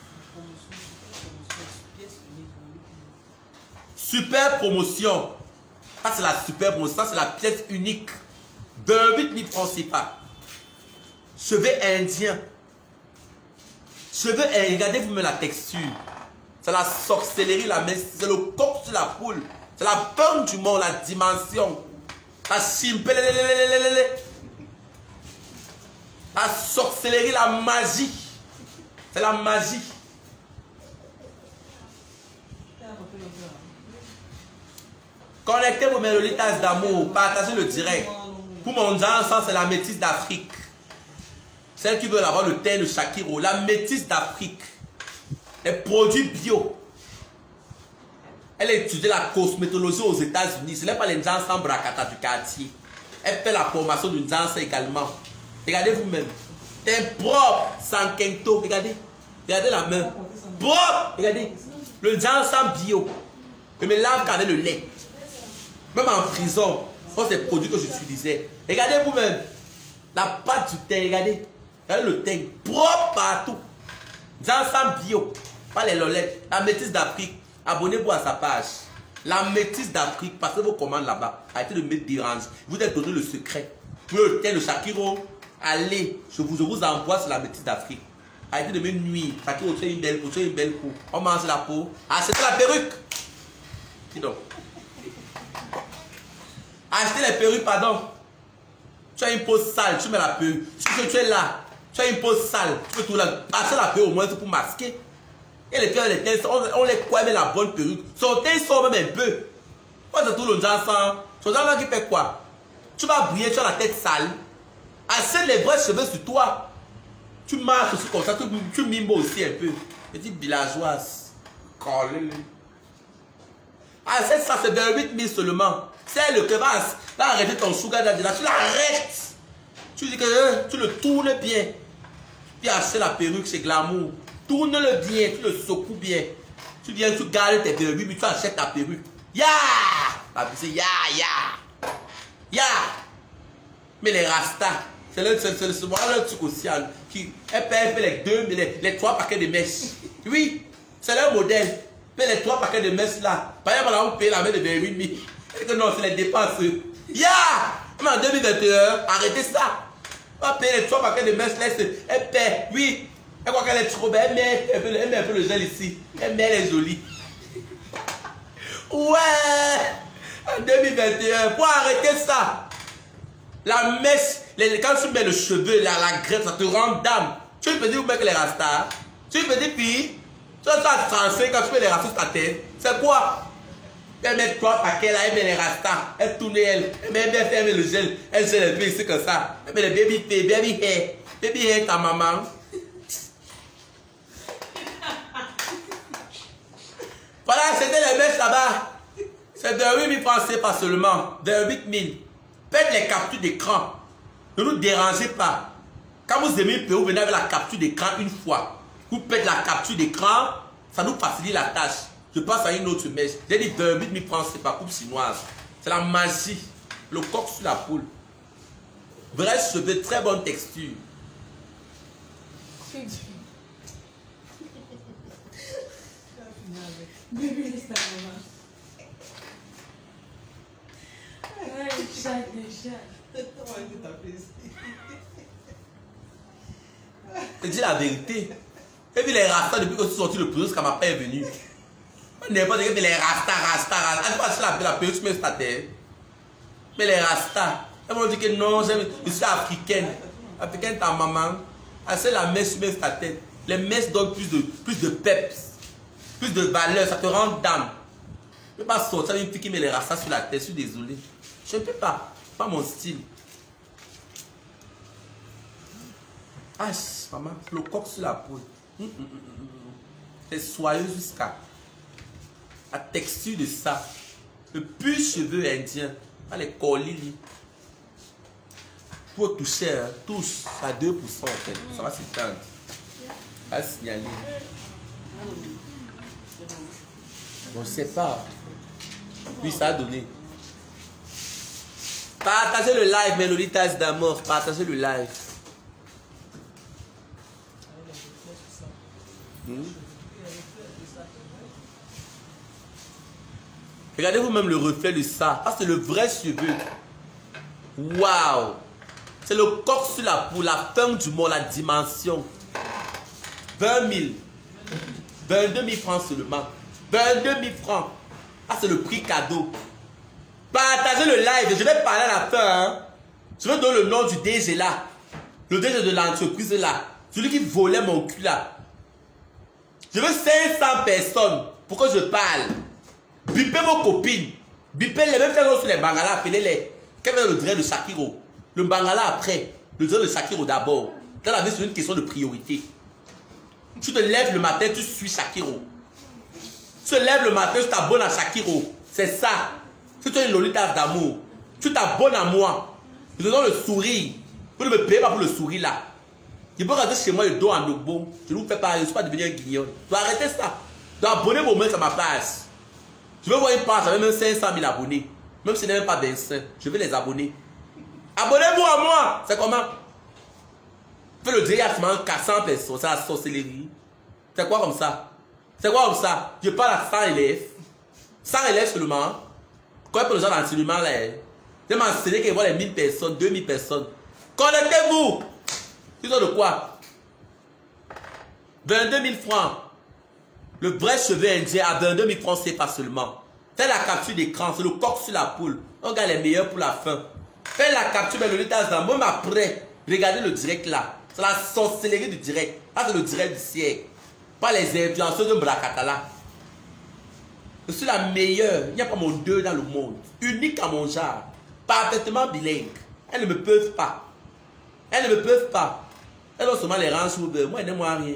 Speaker 1: Super promotion. Ça, c'est la super promotion. Ça, c'est la pièce unique. deux huit mille francs C F A. Cheveux indiens. Cheveux indiens. Regardez-vous même la texture. C'est la sorcellerie, la messe. C'est le coq sur la poule. C'est la pomme du monde, la dimension. La chimpe. La sorcellerie, la magie. C'est la magie. Connectez vos méloditas d'amour. Partagez le direct. Pour mon enfant, c'est la métisse d'Afrique. Celle qui veut avoir le teint de Shakiro. La métisse d'Afrique. Les produits bio. Elle a étudié la cosmétologie aux États-Unis. Ce n'est pas les gens sans bracata du quartier. Elle fait la formation d'une danse également. Regardez vous-même. C'est propre, sans kento. Regardez. Regardez la main. Propre. Regardez. Le danse sans bio. Je me lave quand le lait. Même en prison. Ce sont ces produits que j'utilisais. Regardez vous-même. La pâte du teint. Regardez. Regardez le teint. Propre partout. Danse sans bio. Pas les lolettes. La métisse d'Afrique. Abonnez-vous à sa page. La métisse d'Afrique. Passez vos commandes là-bas. Arrêtez de me déranger. Vous êtes donné le secret. Pour le teint de Shakiro. Allez, je vous, je vous envoie sur la métisse d'Afrique. Arrêtez de me nuire. Shakiro, tu as une belle peau. Tu as une belle peau. On mange la peau. Achetez la perruque. Dis donc. Achetez les perruques, pardon. Tu as une peau sale. Tu mets la perruque. Si tu es là. Tu as une peau sale. Tu peux tout là. Achetez la perruque au moins pour masquer. Et les filles, les teintes, on, on les croit mais la bonne perruque. Son teint sort même un peu. Moi, c'est tout le gens sans. Ce genre-là qui fait quoi? Tu vas briller, tu as la tête sale. Assez les vrais cheveux sur toi. Tu marches aussi comme ça, tu, tu mimes aussi un peu. Petite villageoise. Collé. Ah, c'est ça, c'est vingt-huit mille seulement. C'est le que va, va arrêter ton sugar daddy là. Tu l'arrêtes. Tu dis que euh, tu le tournes bien. Puis acheter la perruque chez Glamour. Tourne-le bien, tu le secoues bien. Tu viens, tu gardes tes perruques, puis tu achètes ta perruque. Ya! La musique, ya, ya! Ya! Mais les rastas, c'est le, c'est, c'est, c'est voilà le truc aussi, qui, elle fait, les deux, les, les trois paquets de mèches. Oui, c'est leur modèle. Mais les trois paquets de mèches là, par exemple, on paye la main de vingt-huit mille. Et que non, c'est les dépenses. Ya! Mais en deux mille vingt et un, arrêtez ça. On va payer les trois paquets de mèches, elle paie, oui. Elle croit qu'elle est trop belle, elle met, elle, met, elle met un peu le gel ici. Elle met, elle est jolie. Ouais! En deux mille vingt et un, pour arrêter ça, la mèche, les, quand tu mets le cheveu, la, la graisse, ça te rend dame. Tu peux dire où mettre les rastas. Tu peux dire, puis, tu vas transférer quand tu mets les rastas sur ta tête. C'est quoi? Elle met trois paquets là, elle met les rastas. Elle tourne, elle, elle met, elle, elle met le gel. Elle gèle un peu ici comme ça. Elle met le baby hair, baby hair. Baby hair, ta maman. Voilà, c'était les mèches là-bas. C'est de huit mille francs, pas seulement. De huit mille. Faites les captures d'écran. Ne nous dérangez pas. Quand vous aimez un peu, vous venez avec la capture d'écran une fois. Vous faites la capture d'écran, ça nous facilite la tâche. Je passe à une autre mèche. J'ai dit de huit mille francs, c'est pas coupe chinoise. C'est la magie. Le coq sur la poule. Vrai cheveux, très bonne texture.
Speaker 2: Bébé, laisse ta maman. Ouais, chat, chat.
Speaker 1: Je dis la vérité. Et puis les rastas, depuis que tu es sorti le plus, quand ma père est venu. On n'est pas dit que les rastas, rastas, rastas. Tu vas la perruque, tu mets ta tête. Mais les rastas, elles m'ont dit que non, je suis africaine. Africaine, ta maman. C'est la messe, tu mets ta tête. Les messes donnent plus de, plus de peps. Plus de valeur, ça te rend dame. Je ne peux pas sortir une fille qui met les rastas sur la tête, je suis désolé. Je ne peux pas, pas mon style. Ah, maman, le coq sur la peau. Hum, hum, hum, hum. C'est soyeux jusqu'à la texture de ça. Le pur cheveu indien, pas les collis. faut toucher, hein. Tous à deux pour cent en fait. Ça va s'éteindre. À signaler. On ne sait pas. Oui, ça a donné. Partagez le live, Mélodie Tasse d'amour. Partagez le live. Hmm? Regardez-vous même le reflet de ça. Ah, c'est le vrai cheveu. Waouh! C'est le coq sur la pour la fin du monde, la dimension. vingt mille. vingt-deux mille francs seulement. vingt-deux mille francs. Ah, c'est le prix cadeau. Partagez le live. Je vais parler à la fin. Hein. Je vais donner le nom du D G là. Le D G de l'entreprise là. Celui qui volait mon cul là. Je veux cinq cents personnes pour que je parle. Bipez vos copines. Bipez les mêmes choses sur les bangalas. Appelez-les. Quel est le dread de Shakiro? Le bangala après. Le dread de Shakiro d'abord. Dans la vie, c'est une question de priorité. Tu te lèves le matin, tu suis Shakiro. Tu te lèves le matin, tu t'abonnes à Shakiro. C'est ça. Si tu es une Lolita d'amour, tu t'abonnes à moi. Je te donne le sourire. Vous ne me payez pas pour le sourire là. Je peux rentrer chez moi le dos en debout. Je ne vous fais pas, je ne suis pas devenu un guignol. Tu dois arrêter ça. Tu dois abonner vos mains à ma page. Je veux voir une page avec même cinq cent mille abonnés. Même si ce n'est même pas vingt-cinq, je vais les abonner. Abonnez-vous à moi. C'est comment? Fais le dire à quatre cents personnes. C'est la sorcellerie. C'est quoi comme ça? C'est quoi comme ça? Je parle à cent élèves. cent élèves seulement. Quand pour les gens d'enseignement là, je vais m'enseigner qu'il y a les mille personnes, deux mille personnes. Connectez-vous! Tu sais de quoi? vingt-deux mille francs. Le vrai cheveu indien à vingt-deux mille francs, c'est pas seulement. Fais la capture d'écran, c'est le coq sur la poule. On gagne les meilleurs pour la fin. Fais la capture de l'Olita dans même après. Regardez le direct là. C'est la sorcellerie du direct. Là, c'est le direct du siècle. Pas les influenceurs de Bracatala. Je suis la meilleure. Il n'y a pas mon deux dans le monde. Unique à mon genre. Parfaitement bilingue. Elles ne me peuvent pas. Elles ne me peuvent pas. Elles ont seulement les rangs sous eux. Moi, n'aime-moi rien.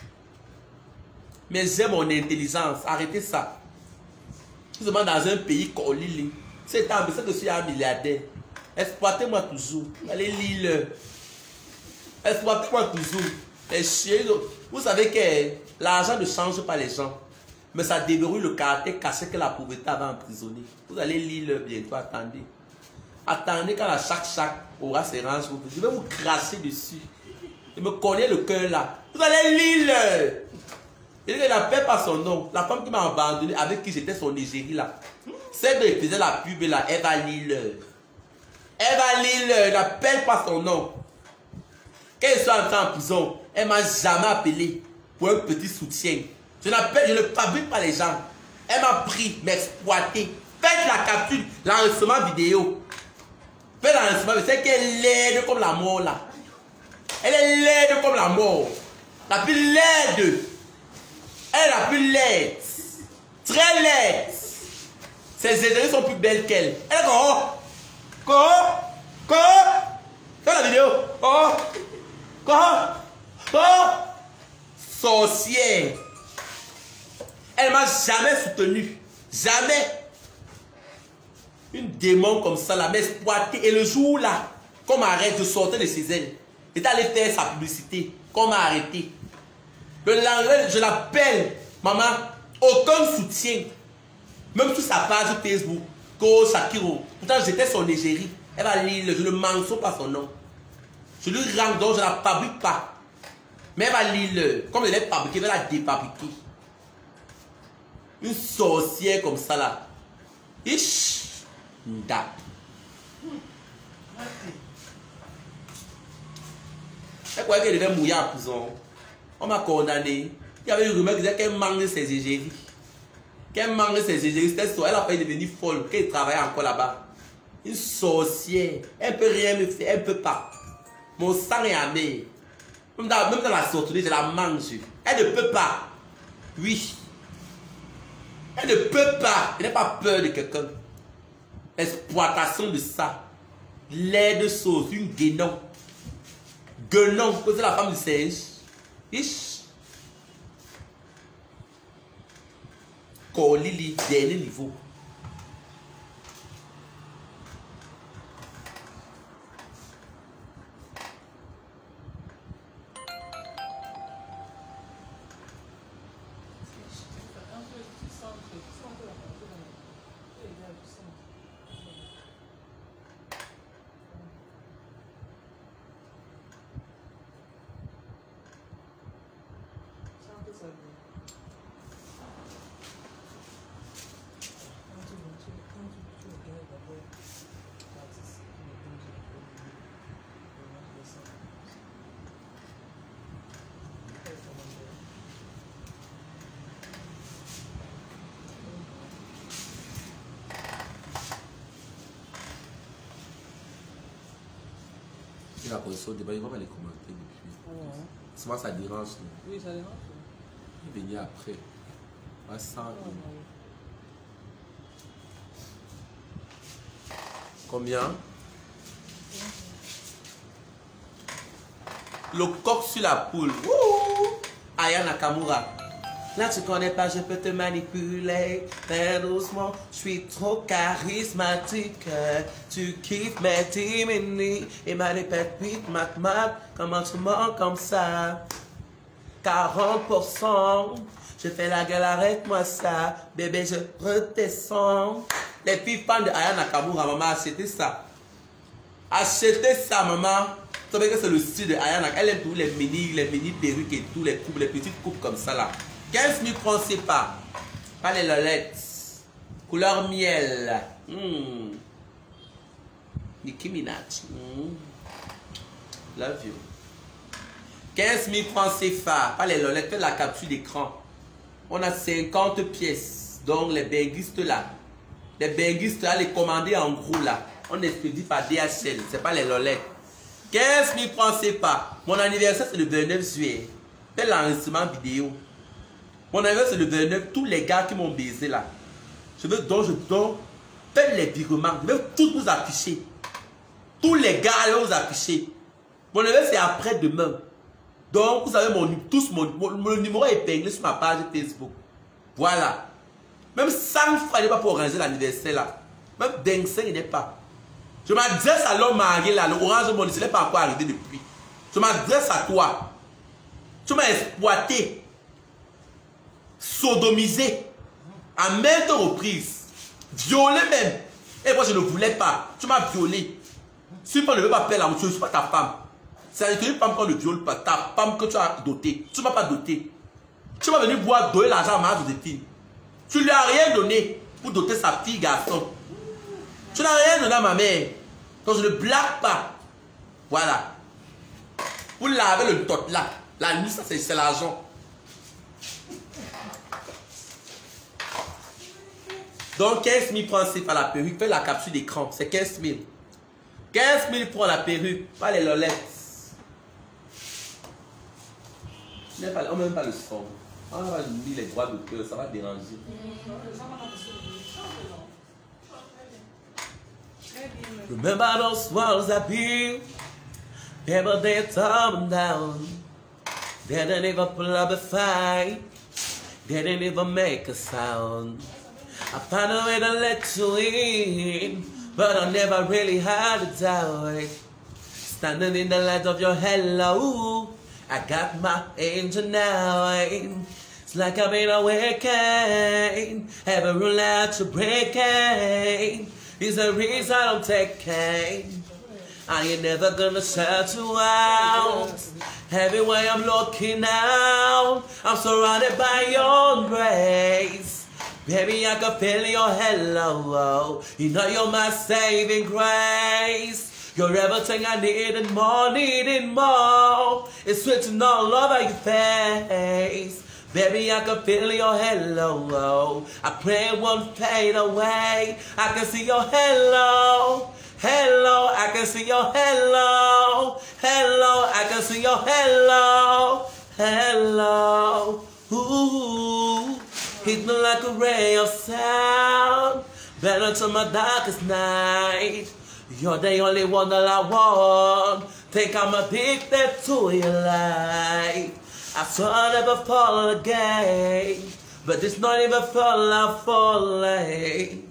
Speaker 1: Mais j'aime mon intelligence. Arrêtez ça. Je suis seulement dans un pays colili. C'est un que je suis un milliardaire. Exploitez-moi toujours. Allez lire. Exploitez-moi toujours. Les chiens. Vous savez que l'argent ne change pas les gens. Mais ça déverrouille le caractère caché que la pauvreté avait emprisonné. Vous allez lire bientôt. Attendez. Attendez quand la chaque-chaque aura ses rangs. Je vais vous cracher dessus. Je me connais le cœur là. Vous allez lire. Il n'appelle pas son nom. La femme qui m'a abandonné, avec qui j'étais son égérie là. Celle qui faisait la pub là, Eva Lille. Eva Lille, n'appelle pas son nom. Quand je suis entré en prison, elle m'a jamais appelé pour un petit soutien. Je n'appelle, je ne fabrique pas les gens. Elle m'a pris, m'exploiter. Faites la capture, l'enregistrement vidéo. Faites l'enregistrement, c'est qu'elle est laide comme la mort là. Elle est laide comme la mort. La plus laide. Elle est la plus laide. Très laide. Ses égéries sont plus belles qu'elle. Elle est comme oh. Quoi? Quoi? Fais la vidéo. Oh. Quoi? Quoi? Sorcière. Elle m'a jamais soutenu. Jamais. Une démon comme ça, la m'a exploité. Et le jour là, qu'on m'arrête, je sortais de chez elle. J'étais allé faire sa publicité. Qu'on m'a arrêté. Le lendemain, je l'appelle. Maman, aucun soutien. Même sur sa page Facebook. Ko Shakiro. Pourtant, j'étais son égérie. Elle va lire, je ne mentionne pas son nom. Je lui rends donc, je ne la fabrique pas. Mais elle va lire, comme elle est fabriquée, elle va la défabriquer. Une sorcière comme ça là. Ish. Nda. Elle croyait qu'elle devait mouiller en prison. On m'a condamné. Il y avait une rumeur qui disait qu'elle mangeait ses égéries. Qu'elle mangeait ses égéries. Elle a failli devenir folle. Qu'elle travaillait encore là-bas. Une sorcière. Elle ne peut rien me faire. Elle ne peut pas. Mon sang est amer. Même dans, même dans la sortie, je la mange. Elle ne peut pas. Oui. Elle ne peut pas. Elle n'a pas peur de quelqu'un. Exploitation de ça. Lait de sauce. Une guénon. Guénon. C'est la femme du singe. Ish. Colili, dernier niveau. Il a reçu au débat, il va pas les commenter depuis. Oh. Souvent ça dérange.
Speaker 3: Oui, ça dérange.
Speaker 1: Il venait après. À cent. Oh. Combien? Le coq sur la poule. Wouh! Aya Nakamura. Là tu connais pas, je peux te manipuler. Très doucement, je suis trop charismatique. Tu kiffes mes timini. Et ma répète vite, mat mat. Comment tu mens comme ça? quarante pour cent. Je fais la gueule, arrête-moi ça. Bébé, je redescends. Les filles fans de Aya Nakamura, maman, achetez ça. Achetez ça, maman. Vous savez que c'est le style de Aya Nakamura. Elle aime tous les mini, les mini perruques et tous les coupes, les petites coupes comme ça là. quinze mille francs, c'est pas. Pas les lolettes. Couleur miel. Mmh. Nicki Minaj. Mmh. Love you. quinze mille francs, c'est pas. Pas les lolettes, faites la capture d'écran. On a cinquante pièces. Donc les benguistes là. Les benguistes là, les commandés en gros là. On expédie par D H L. C'est pas les lolettes. quinze mille francs, c'est pas. Mon anniversaire, c'est le vingt-neuf juillet. Faites l'enregistrement vidéo. Mon anniversaire, c'est le vingt-neuf. Tous les gars qui m'ont baisé là. Je veux donc, je donne. Faites les virements. Je vais tous vous afficher. Tous les gars, allez vous afficher. Mon anniversaire, c'est après-demain. Donc, vous avez mon, tous mon, mon, mon numéro épinglé sur ma page Facebook. Voilà. Même cent francs, il n'est pas pour organiser l'anniversaire là. Même vingt-cinq, il n'est pas. Je m'adresse à l'homme marié là. Le orange de mon il n'est pas encore arrivé depuis. Je m'adresse à toi. Tu m'as exploité. Sodomisé. À maintes reprises. Violé même. Et moi, je ne voulais pas. Tu m'as violé. Si tu ne veux pas faire l'amour, je ne suis pas ta femme. C'est une femme qu'on ne viole pas. Ta femme que tu as dotée. Tu ne m'as pas dotée. Tu vas venir boire, donner l'argent à ma Joséphine. Tu ne lui as rien donné pour doter sa fille, garçon. Tu n'as rien donné à ma mère. Donc je ne blague pas. Voilà. Vous lavez le tot là. La nuit, ça c'est l'argent. Donc quinze mille francs, c'est pas la perruque. Fais la capture d'écran. C'est quinze mille. quinze mille francs la perruque. Pas les lolettes. On n'a même pas le son. On va mis les droits d'auteur. Ça va déranger. Remember those walls I built? People they tore them down. They didn't even pull up a fight. They didn't even make a sound. I found a way to let you in, but I never really had a doubt. Standing in the light of your hello, I got my angel now. It's like I've been awakened. Every rule out to breaking is the reason I'm taking. I ain't never gonna shut you out. Everywhere I'm looking out, I'm surrounded by your embrace. Baby, I can feel your hello. You know you're my saving grace. You're everything I need and more, needing more. It's switching all over your face. Baby, I can feel your hello. I pray it won't fade away. I can see your hello. Hello, I can see your hello. Hello, I can see your hello. Hello. Ooh, hit me like a ray of sound. Better to my darkest night. You're the only one that I want. Think I'm addicted to your light. I swear I'll never fall again. But it's not even fall, I'm falling.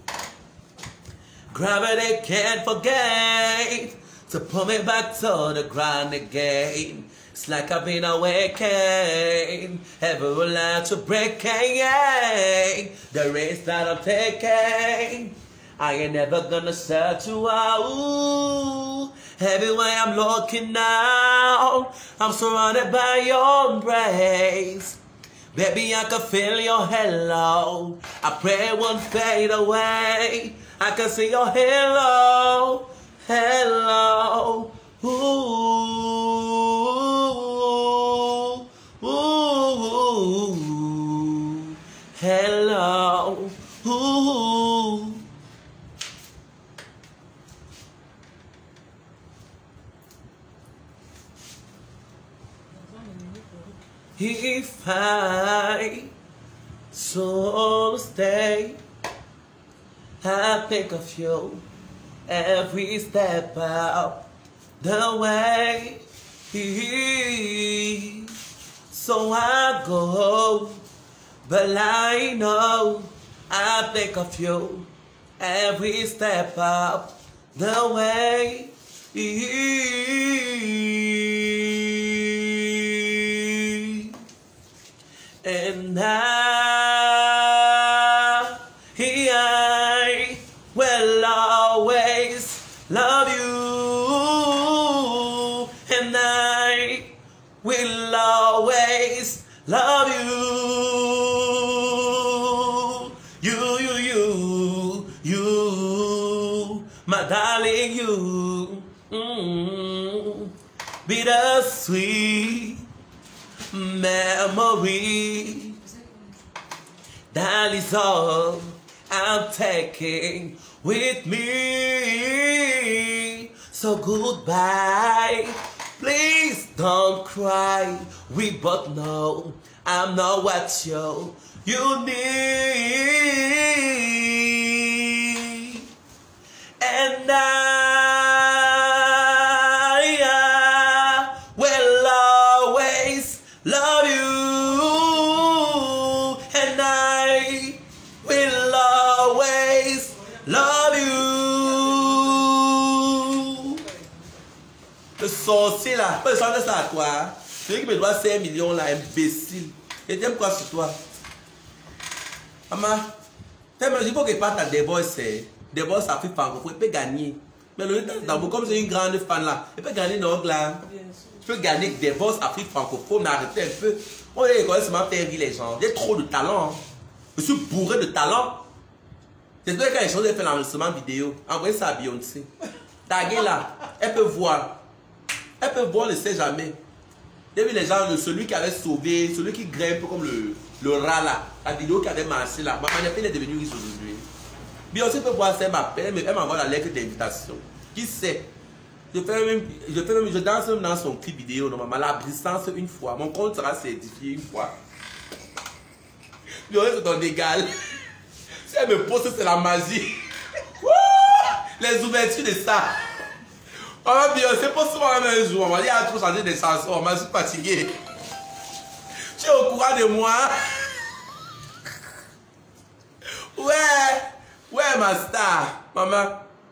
Speaker 1: Gravity can't forget to pull me back to the ground again. It's like I've been awakened. Ever allowed to break the race that I'm taking. I ain't never gonna shut you out. Everywhere I'm looking now, I'm surrounded by your embrace. Baby, I can feel your hello. I pray it won't fade away. I can see your hello, hello. Ooh, ooh, ooh, hello. Ooh. If I so stay, I think of you every step of the way. So I go, but I know I think of you every step of the way. And I, I will always love you. And I will always love you. You, you, you, you, my darling, you. Mm, bittersweet memory. That is all I'm taking with me. So goodbye, please don't cry. We both know I'm not what you you need. And I, I will always love you. And I will always love you. Le sorcier là, pas de ça à toi. Celui qui me doit cinq millions là, imbécile. Et t'aimes quoi sur toi? Maman, il faut que pas ta divorce. Divorce ça fait francophone, il peut gagner. Mais le D'amour, comme c'est une grande fan là, il peut gagner donc là. Je peux gagner divorce Afrique francophone, mais arrêtez un peu. On est école seulement faire rire les gens. J'ai trop de talent. Je suis bourré de talent. C'est toi qui as les choses de faire l'enregistrement vidéo. Envoyez ça à Beyoncé. Taguez là. Elle peut voir. Elle peut voir, ne sait jamais. J'ai vu les gens, celui qui avait sauvé, celui qui grimpe comme le, le rat là. La vidéo qui avait marché là. Maman est devenue riche aujourd'hui. Beyoncé peut voir ça, elle m'appelle, mais elle m'envoie la lettre d'invitation. Qui sait? Je fais même, je fais même, je danse même dans son clip vidéo, normalement, la brissance une fois. Mon compte sera certifié une fois. Beyoncé c'est ton égal. Si elle me pose, c'est la magie. Les ouvertures de ça. Maman Beyoncé pose souvent le même jour. Il y a trop changé de chansons. Maman, je suis fatigué. Tu es au courant de moi? Ouais. Ouais, ma star. Maman.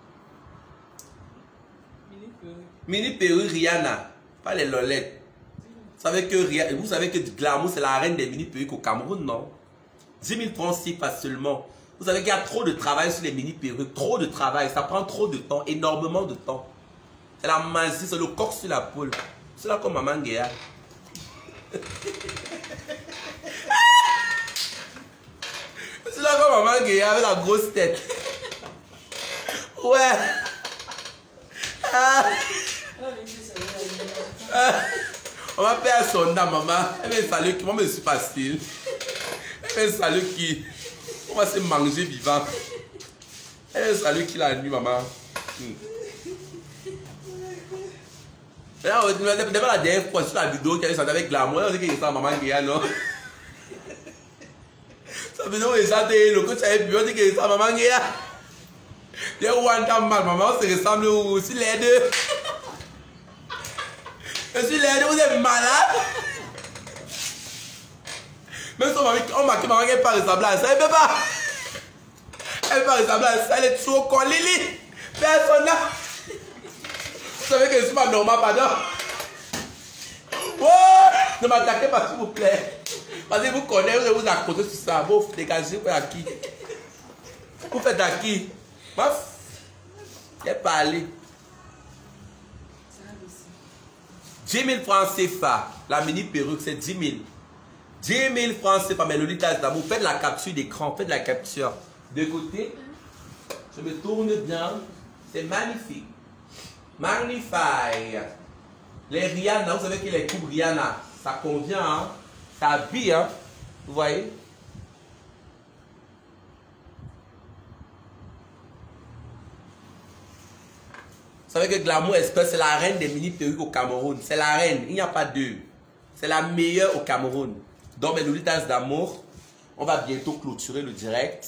Speaker 1: Mini Perru Rihanna. Pas les lolettes. Vous savez que, vous savez que Glamour, c'est la reine des mini perruques au Cameroun, non? dix mille francs si facilement. Vous savez qu'il y a trop de travail sur les mini perruques. Trop de travail. Ça prend trop de temps. Énormément de temps. C'est la magie. C'est le coq sur la poule. C'est là comme Maman Guéa. C'est là comme Maman Guéa avec la grosse tête. Ouais. Ah. Ah. On va faire son nom, maman. Elle me salue qui? Moi, je suis facile. Elle me salue qui? On va se manger vivant. Elle me salue qui la nuit, maman? Hmm. D'abord, la dernière fois sur la vidéo qui a chanté avec Glamour, on dit qu'il est ça, Maman Guéa, non? Ça veut dire qu'on est chanté, le coach avait pu, on dit qu'il est ça, Maman Guéa. Les Rwanda mal, maman, on se ressemble aussi les deux. Je suis les deux, vous êtes malade. Même si on m'a dit maman qu'elle n'est pas ressemblée à ça, elle ne peut pas. Elle ne peut pas ressembler à ça, elle est trop con, Lily. Personne là. Vous savez que je ne suis pas normal, pardon. Oh, ne m'attaquez pas, s'il vous plaît. Parce que vous connaissez, vous vous accrochez sur ça. Vous dégagez, vous faites à qui? Vous faites à qui? J'ai parlé. dix mille francs C F A. La mini perruque, c'est dix mille. dix mille francs C F A. Mais Lolita D'amour, faites la capture d'écran. Faites la capture. De côté, je me tourne bien. C'est magnifique. Magnifique. Les Rihanna, vous savez que les coupes Rihanna, ça convient, hein? Ça habille, hein? Vous voyez? Vous savez que Glamour Express, c'est la reine des mini perruques au Cameroun. C'est la reine. Il n'y a pas deux. C'est la meilleure au Cameroun. Donc, mes Lolitas d'amour, on va bientôt clôturer le direct.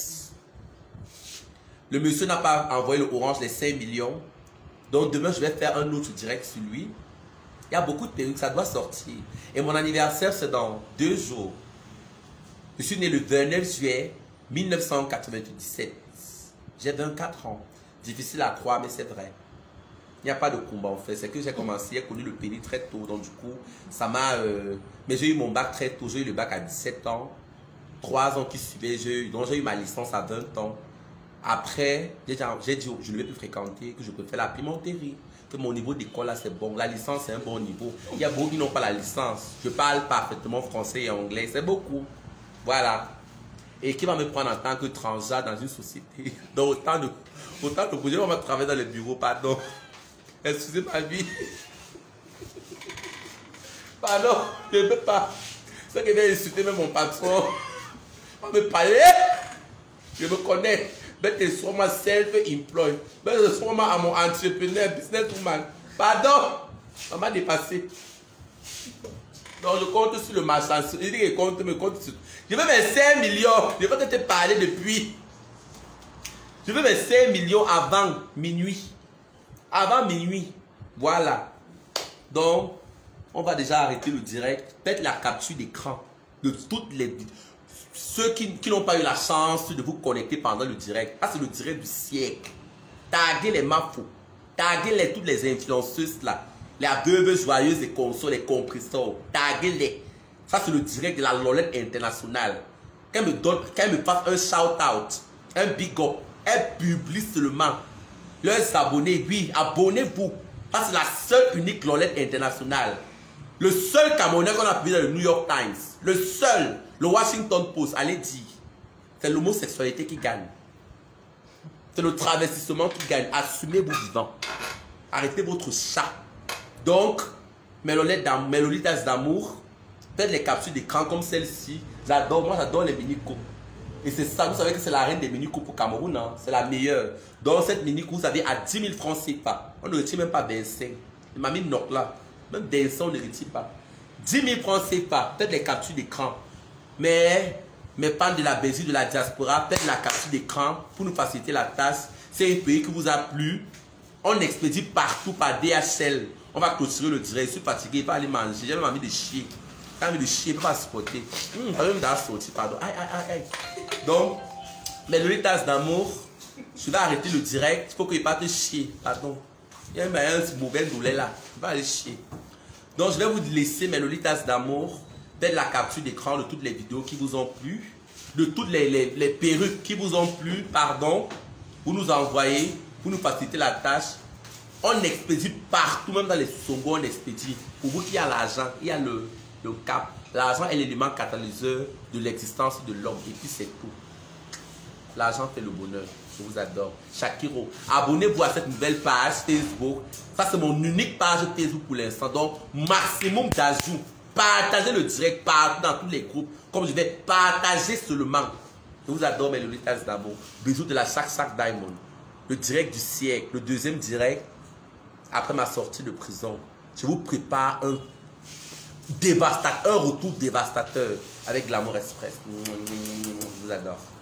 Speaker 1: Le monsieur n'a pas envoyé le orange les cinq millions. Donc, demain, je vais faire un autre direct sur lui. Il y a beaucoup de perruques, ça doit sortir. Et mon anniversaire, c'est dans deux jours. Je suis né le vingt-neuf juillet mille neuf cent quatre-vingt-dix-sept. J'ai vingt-quatre ans. Difficile à croire, mais c'est vrai. Il n'y a pas de combat en fait. C'est que j'ai commencé à connaître le pays très tôt. Donc du coup, ça m'a... Euh... Mais j'ai eu mon bac très tôt. J'ai eu le bac à dix-sept ans. trois ans qui suivaient. J'ai eu... Donc j'ai eu ma licence à vingt ans. Après, j'ai dit je ne vais plus fréquenter, que je préfère la pimenterie. Que mon niveau d'école là c'est bon. La licence c'est un bon niveau. Il y a beaucoup qui n'ont pas la licence. Je parle parfaitement français et anglais. C'est beaucoup. Voilà. Et qui va me prendre en tant que transgenre dans une société. Donc autant de... Autant de projets, on va travailler dans les bureaux, pardon. Excusez ma vie. Pardon, je ne peux pas. C'est que vient insulter même mon patron. On va me parler. Je me connais. Mais c'est sur ma self-employed. Mais c'est sur ma mon entrepreneur, businesswoman. Pardon. On m'a dépassé. Donc je compte sur le marchand. Je dis que je compte, mais compte sur... Je veux mes cinq millions. Je veux te parler depuis. Je veux mes cinq millions avant minuit. Avant minuit. Voilà. Donc, on va déjà arrêter le direct. Faites la capture d'écran de toutes les... Ceux qui, qui n'ont pas eu la chance de vous connecter pendant le direct. Ça, c'est le direct du siècle. Taguez les mafos. Taguez les, toutes les influenceuses là. Les veuves joyeuses, les consoles, les compresseurs. Taguez-les. Ça, c'est le direct de la Lolette internationale. Quand me donne, quand me fasse un shout-out, un big up, elles publient seulement leurs abonnés. Oui, abonnez-vous. Parce que c'est la seule unique Lolette internationale. Le seul Camerounais qu'on a publié dans le New York Times. Le seul. Le Washington Post. Allez dire. C'est l'homosexualité qui gagne. C'est le travestissement qui gagne. Assumez vos vivants. Arrêtez votre chat. Donc, mes Lolitas d'amour, faites les captures d'écran comme celle-ci. J'adore. Moi, j'adore les mini-coupes. Et c'est ça, vous savez que c'est la reine des mini-coupes au Cameroun, hein? C'est la meilleure. Donc cette mini-coupe, vous avez à dix mille francs C F A. On ne retire même pas vingt-cinq. Il m'a mis une note là. Même vingt-cinq, on ne retire pas. dix mille francs C F A, faites les captures d'écran. Mais, mes fans de la Belgique, de la diaspora, faites la capture d'écran pour nous faciliter la tâche. C'est un pays qui vous a plu. On expédie partout par D H L. On va clôturer le direct. Je suis fatigué, il va aller manger. J'ai même envie de chier. J'ai envie de chier, il ne peut pas supporter. Hum, j'ai même d'aller sortir, pardon. Aïe, aïe, aïe, aïe. Donc, mes Lolitas d'amour, je vais arrêter le direct. Il faut qu'il parte chier. Pardon. Il y a un mauvais douleur là. Il va aller chier. Donc, je vais vous laisser mes Lolitas d'amour. Faites la capture d'écran de toutes les vidéos qui vous ont plu. De toutes les, les, les perruques qui vous ont plu. Pardon. Vous nous envoyez. Pour nous faciliter la tâche. On expédie partout. Même dans les songos, on expédie. Pour vous qui a l'argent, il y a le, le cap. L'argent est l'élément catalyseur de l'existence de l'homme. Et puis c'est tout. L'argent fait le bonheur. Je vous adore. Shakiro. Abonnez-vous à cette nouvelle page Facebook. Ça, c'est mon unique page Facebook pour l'instant. Donc, maximum d'ajouts. Partagez le direct partout dans tous les groupes. Comme je vais partager seulement. Je vous adore, mes Lolitas d'amour. Bisous de la Chac Chac Diamond. Le direct du siècle. Le deuxième direct. Après ma sortie de prison. Je vous prépare un dévastateur. Un retour dévastateur. Avec Glamour Express. Je vous adore.